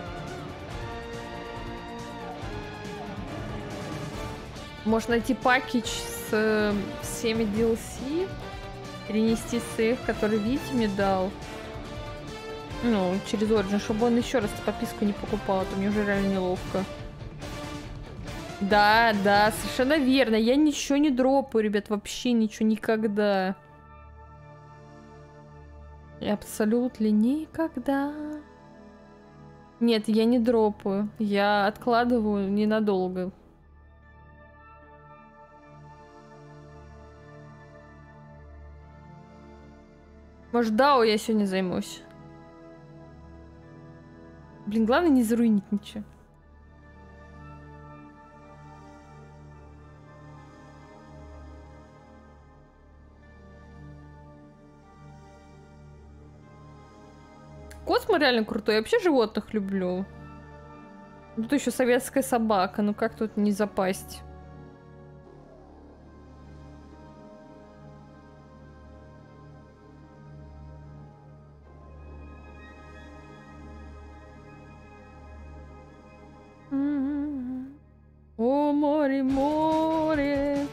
Может найти пакетч с э, всеми ди эл си, перенести сейф, который Витя мне дал. Ну, через Origin, чтобы он еще раз подписку не покупал, а то мне уже реально неловко. Да, да, совершенно верно. Я ничего не дропаю, ребят, вообще ничего никогда. Абсолютно никогда. Нет, я не дропаю. Я откладываю ненадолго. Может, дао я сегодня займусь. Блин, главное не заруинить ничего. Космо реально крутой. Я вообще животных люблю. Тут еще советская собака. Ну как тут не запасть? О, море, море.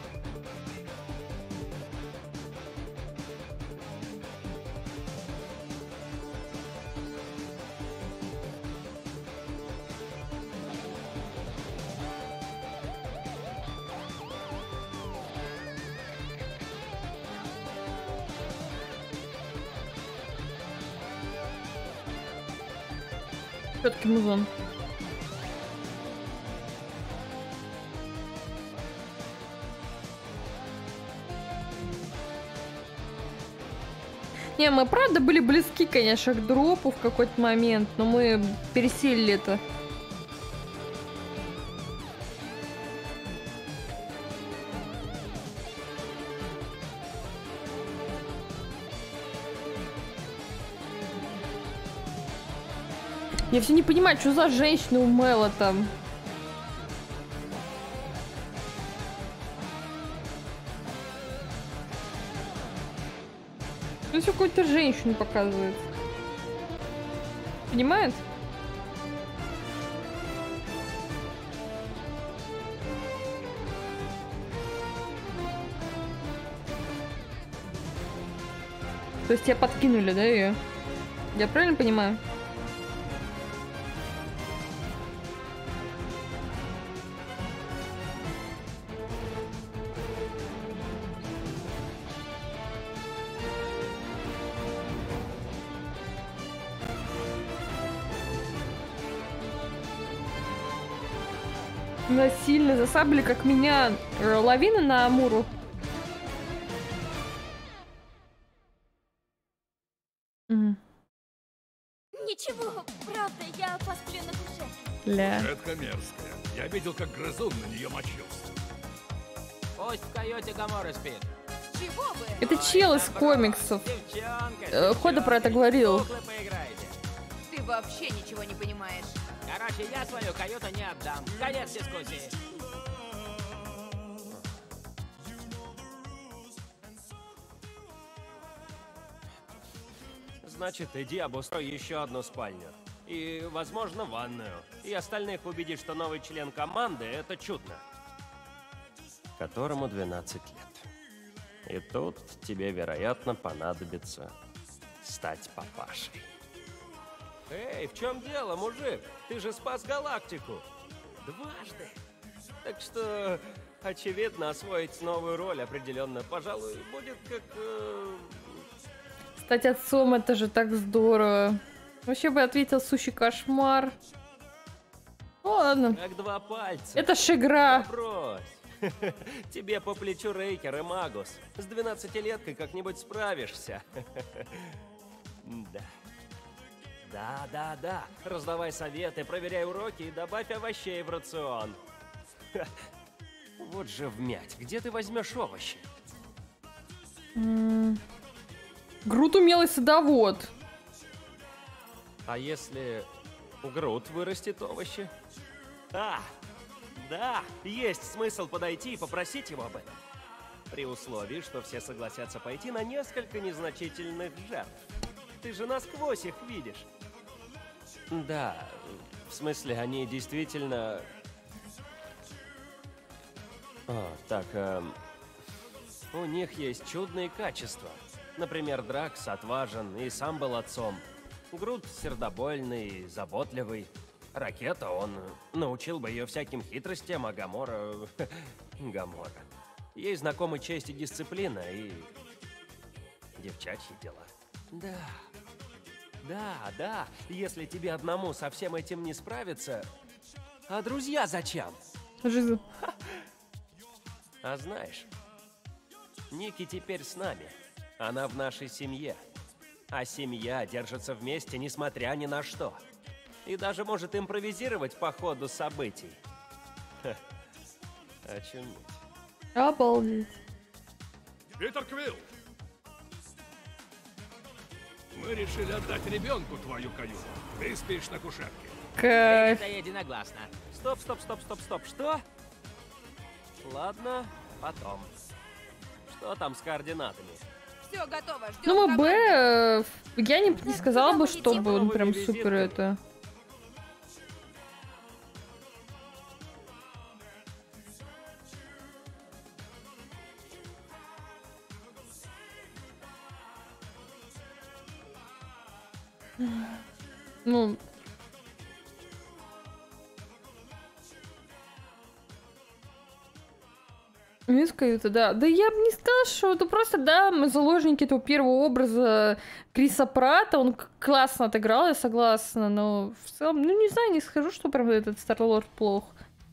Все-таки музон. Не, мы правда были близки, конечно, к дропу в какой-то момент, но мы пересилили это. Я все не понимаю, что за женщина у Мэла там. Здесь какую-то женщину показывает. Понимает? То есть тебя подкинули, да, ее? Я правильно понимаю? Насильно засабли, как меня, лавина на Амуру. Mm. Ничего, правда, я посплю на душе. Ля. Это мерзкая. Я видел, как грызун на нее мочился. Пусть в каюте Гаморы спит. Чего вы? Это чел из комиксов. Девчонка, Хода про это говорил. Ты вообще ничего не понимаешь. Короче, я свою каюту не отдам. Конец дискуссии. Значит, иди обустрой еще одну спальню. И, возможно, ванную. И остальных убеди, что новый член команды — это чудно. Которому двенадцать лет. И тут тебе, вероятно, понадобится стать папашей. Эй, в чем дело, мужик? Ты же спас галактику. Дважды. Так что, очевидно, освоить новую роль определенно, пожалуй, будет как... Э... Стать отцом — это же так здорово. Вообще бы ответил сущий кошмар. Ну ладно. Как два пальца. Это ж игра. Брось. Тебе по плечу Рейкер и Магус. С двенадцатилеткой как-нибудь справишься. Да. Да, да, да. Раздавай советы, проверяй уроки и добавь овощей в рацион. Ха. Вот же вмять. Где ты возьмешь овощи? М-м. Грут умелый садовод. А если Грут вырастет овощи? А, да, есть смысл подойти и попросить его об этом. При условии, что все согласятся пойти на несколько незначительных жертв. Ты же насквозь их видишь. Да, в смысле, они действительно... О, так, эм... у них есть чудные качества. Например, Дракс отважен и сам был отцом. Грут сердобольный, заботливый. Ракета, он научил бы ее всяким хитростям, а Гамора... Гамора. Ей знакомы честь и дисциплина, и... девчачьи дела. Да... Да, да, если тебе одному со всем этим не справиться... А друзья зачем? Жизнь. А знаешь, Ники теперь с нами. Она в нашей семье. А семья держится вместе, несмотря ни на что. И даже может импровизировать по ходу событий. Ха. Очуметь. Обалдеть. Питер Квилл! Мы решили отдать ребенку твою каюту. Ты спишь на кушетке. Кайф. Это единогласно. Стоп, стоп, стоп, стоп, стоп. Что? Ладно, потом. Что там с координатами? Все готово, ждем Ну, команду. Б, э, я не, не сказала бы, куда чтобы он прям визитку? супер это... Ну... Минус каюта, да. Да я бы не сказала, что это просто, да, мы заложники этого первого образа Криса Пратта. Он к- классно отыграл, я согласна, но в целом, ну не знаю, не скажу, что прям этот Старлорд плох.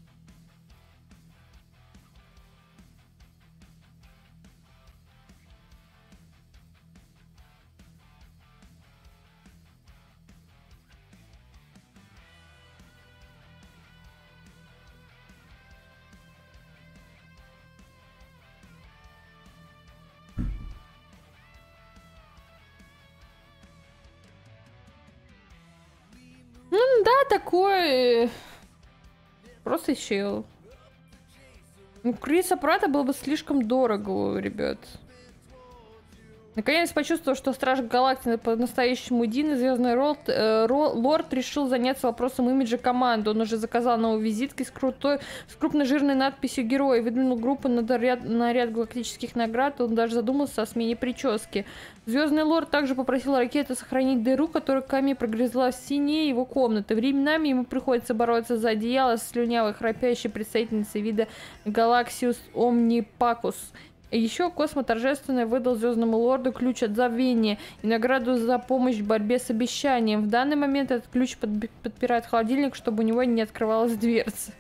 Ну да, такой... э, Просто чел. Ну, Криса Пратта было бы слишком дорого, ребят. Наконец почувствовав, что Страж Галактики по-настоящему един, и Звездный Ролд, э, Ро- Лорд решил заняться вопросом имиджа команды. Он уже заказал новые визитки с, крутой, с крупной жирной надписью «Герой», выдвинул группу на ряд, на ряд галактических наград, он даже задумался о смене прически. Звездный Лорд также попросил ракету сохранить дыру, которую Ками прогрызла в стене его комнаты. Временами ему приходится бороться за одеяло с слюнявой храпящей представительницей вида Галаксиус Омнипакус. Еще Космо торжественно выдал Звездному Лорду ключ от забвения и награду за помощь в борьбе с обещанием. В данный момент этот ключ подби- подпирает холодильник, чтобы у него не открывалась дверца.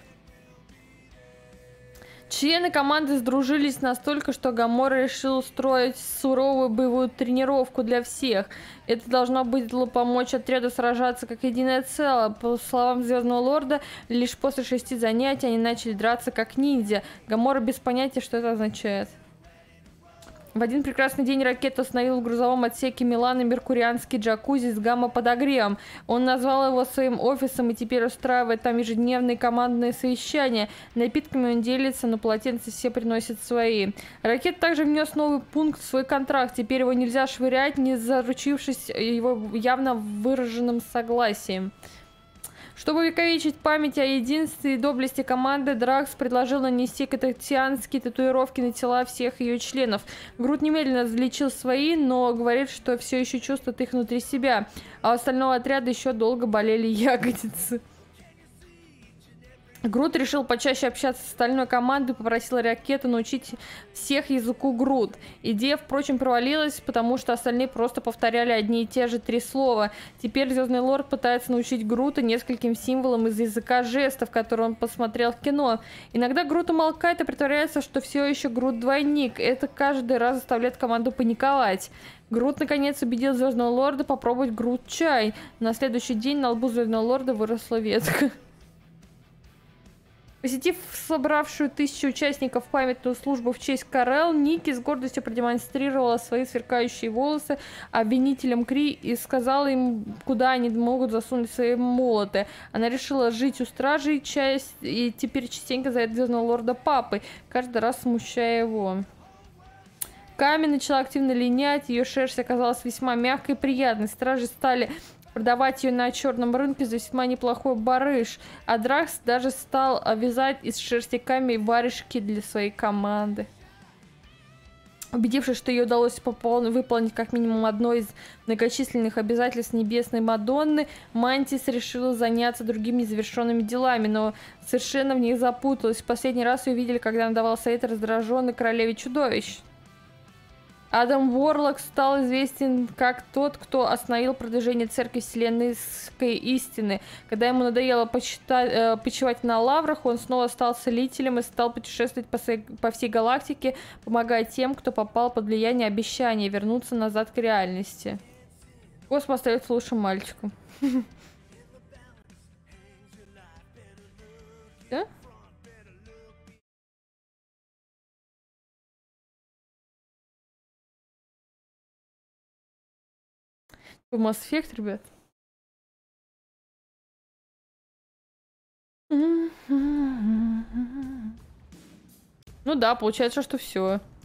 Члены команды сдружились настолько, что Гамора решил устроить суровую боевую тренировку для всех. Это должно было помочь отряду сражаться как единое целое. По словам Звездного Лорда, лишь после шести занятий они начали драться как ниндзя. Гамора без понятия, что это означает. В один прекрасный день ракету остановил в грузовом отсеке Милана меркурианский джакузи с гамма-подогревом. Он назвал его своим офисом и теперь устраивает там ежедневные командные совещания. Напитками он делится, но полотенца все приносят свои. Ракет также внес новый пункт в свой контракт. Теперь его нельзя швырять, не заручившись его явно выраженным согласием. Чтобы увековечить память о единстве и доблести команды, Дракс предложил нанести кататианские татуировки на тела всех ее членов. Грут немедленно залечил свои, но говорит, что все еще чувствует их внутри себя, а у остального отряда еще долго болели ягодицы. Грут решил почаще общаться с остальной командой и попросил ракету научить всех языку Грут. Идея, впрочем, провалилась, потому что остальные просто повторяли одни и те же три слова. Теперь Звездный Лорд пытается научить Грута нескольким символам из языка жестов, которые он посмотрел в кино. Иногда Грут умолкает и притворяется, что все еще Грут-двойник. Это каждый раз заставляет команду паниковать. Грут наконец убедил Звездного Лорда попробовать Грут-чай. На следующий день на лбу Звездного Лорда выросла ветка. Посетив собравшую тысячу участников памятную службу в честь Карел, Ники с гордостью продемонстрировала свои сверкающие волосы обвинителям Кри и сказала им, куда они могут засунуть свои молоты. Она решила жить у стражей часть и теперь частенько зовет Звездного Лорда папой, каждый раз смущая его. Ками начала активно линять, ее шерсть оказалась весьма мягкой и приятной. Стражи стали продавать ее на черном рынке за весьма неплохой барыш, а Дракс даже стал вязать из шерсти Ками варежки для своей команды. Убедившись, что ей удалось попол- выполнить как минимум одно из многочисленных обязательств Небесной Мадонны, Мантис решила заняться другими незавершенными делами, но совершенно в них запуталась. В последний раз ее видели, когда она давала совет раздраженной королеве чудовищ. Адам Ворлок стал известен как тот, кто остановил продвижение Церкви Вселенской Истины. Когда ему надоело почитать, э, почивать на лаврах, он снова стал целителем и стал путешествовать по, своей, по всей галактике, помогая тем, кто попал под влияние обещания вернуться назад к реальности. Космо остается лучшим мальчиком. Да? Mass Effect, ребят. Ну да, получается, что все.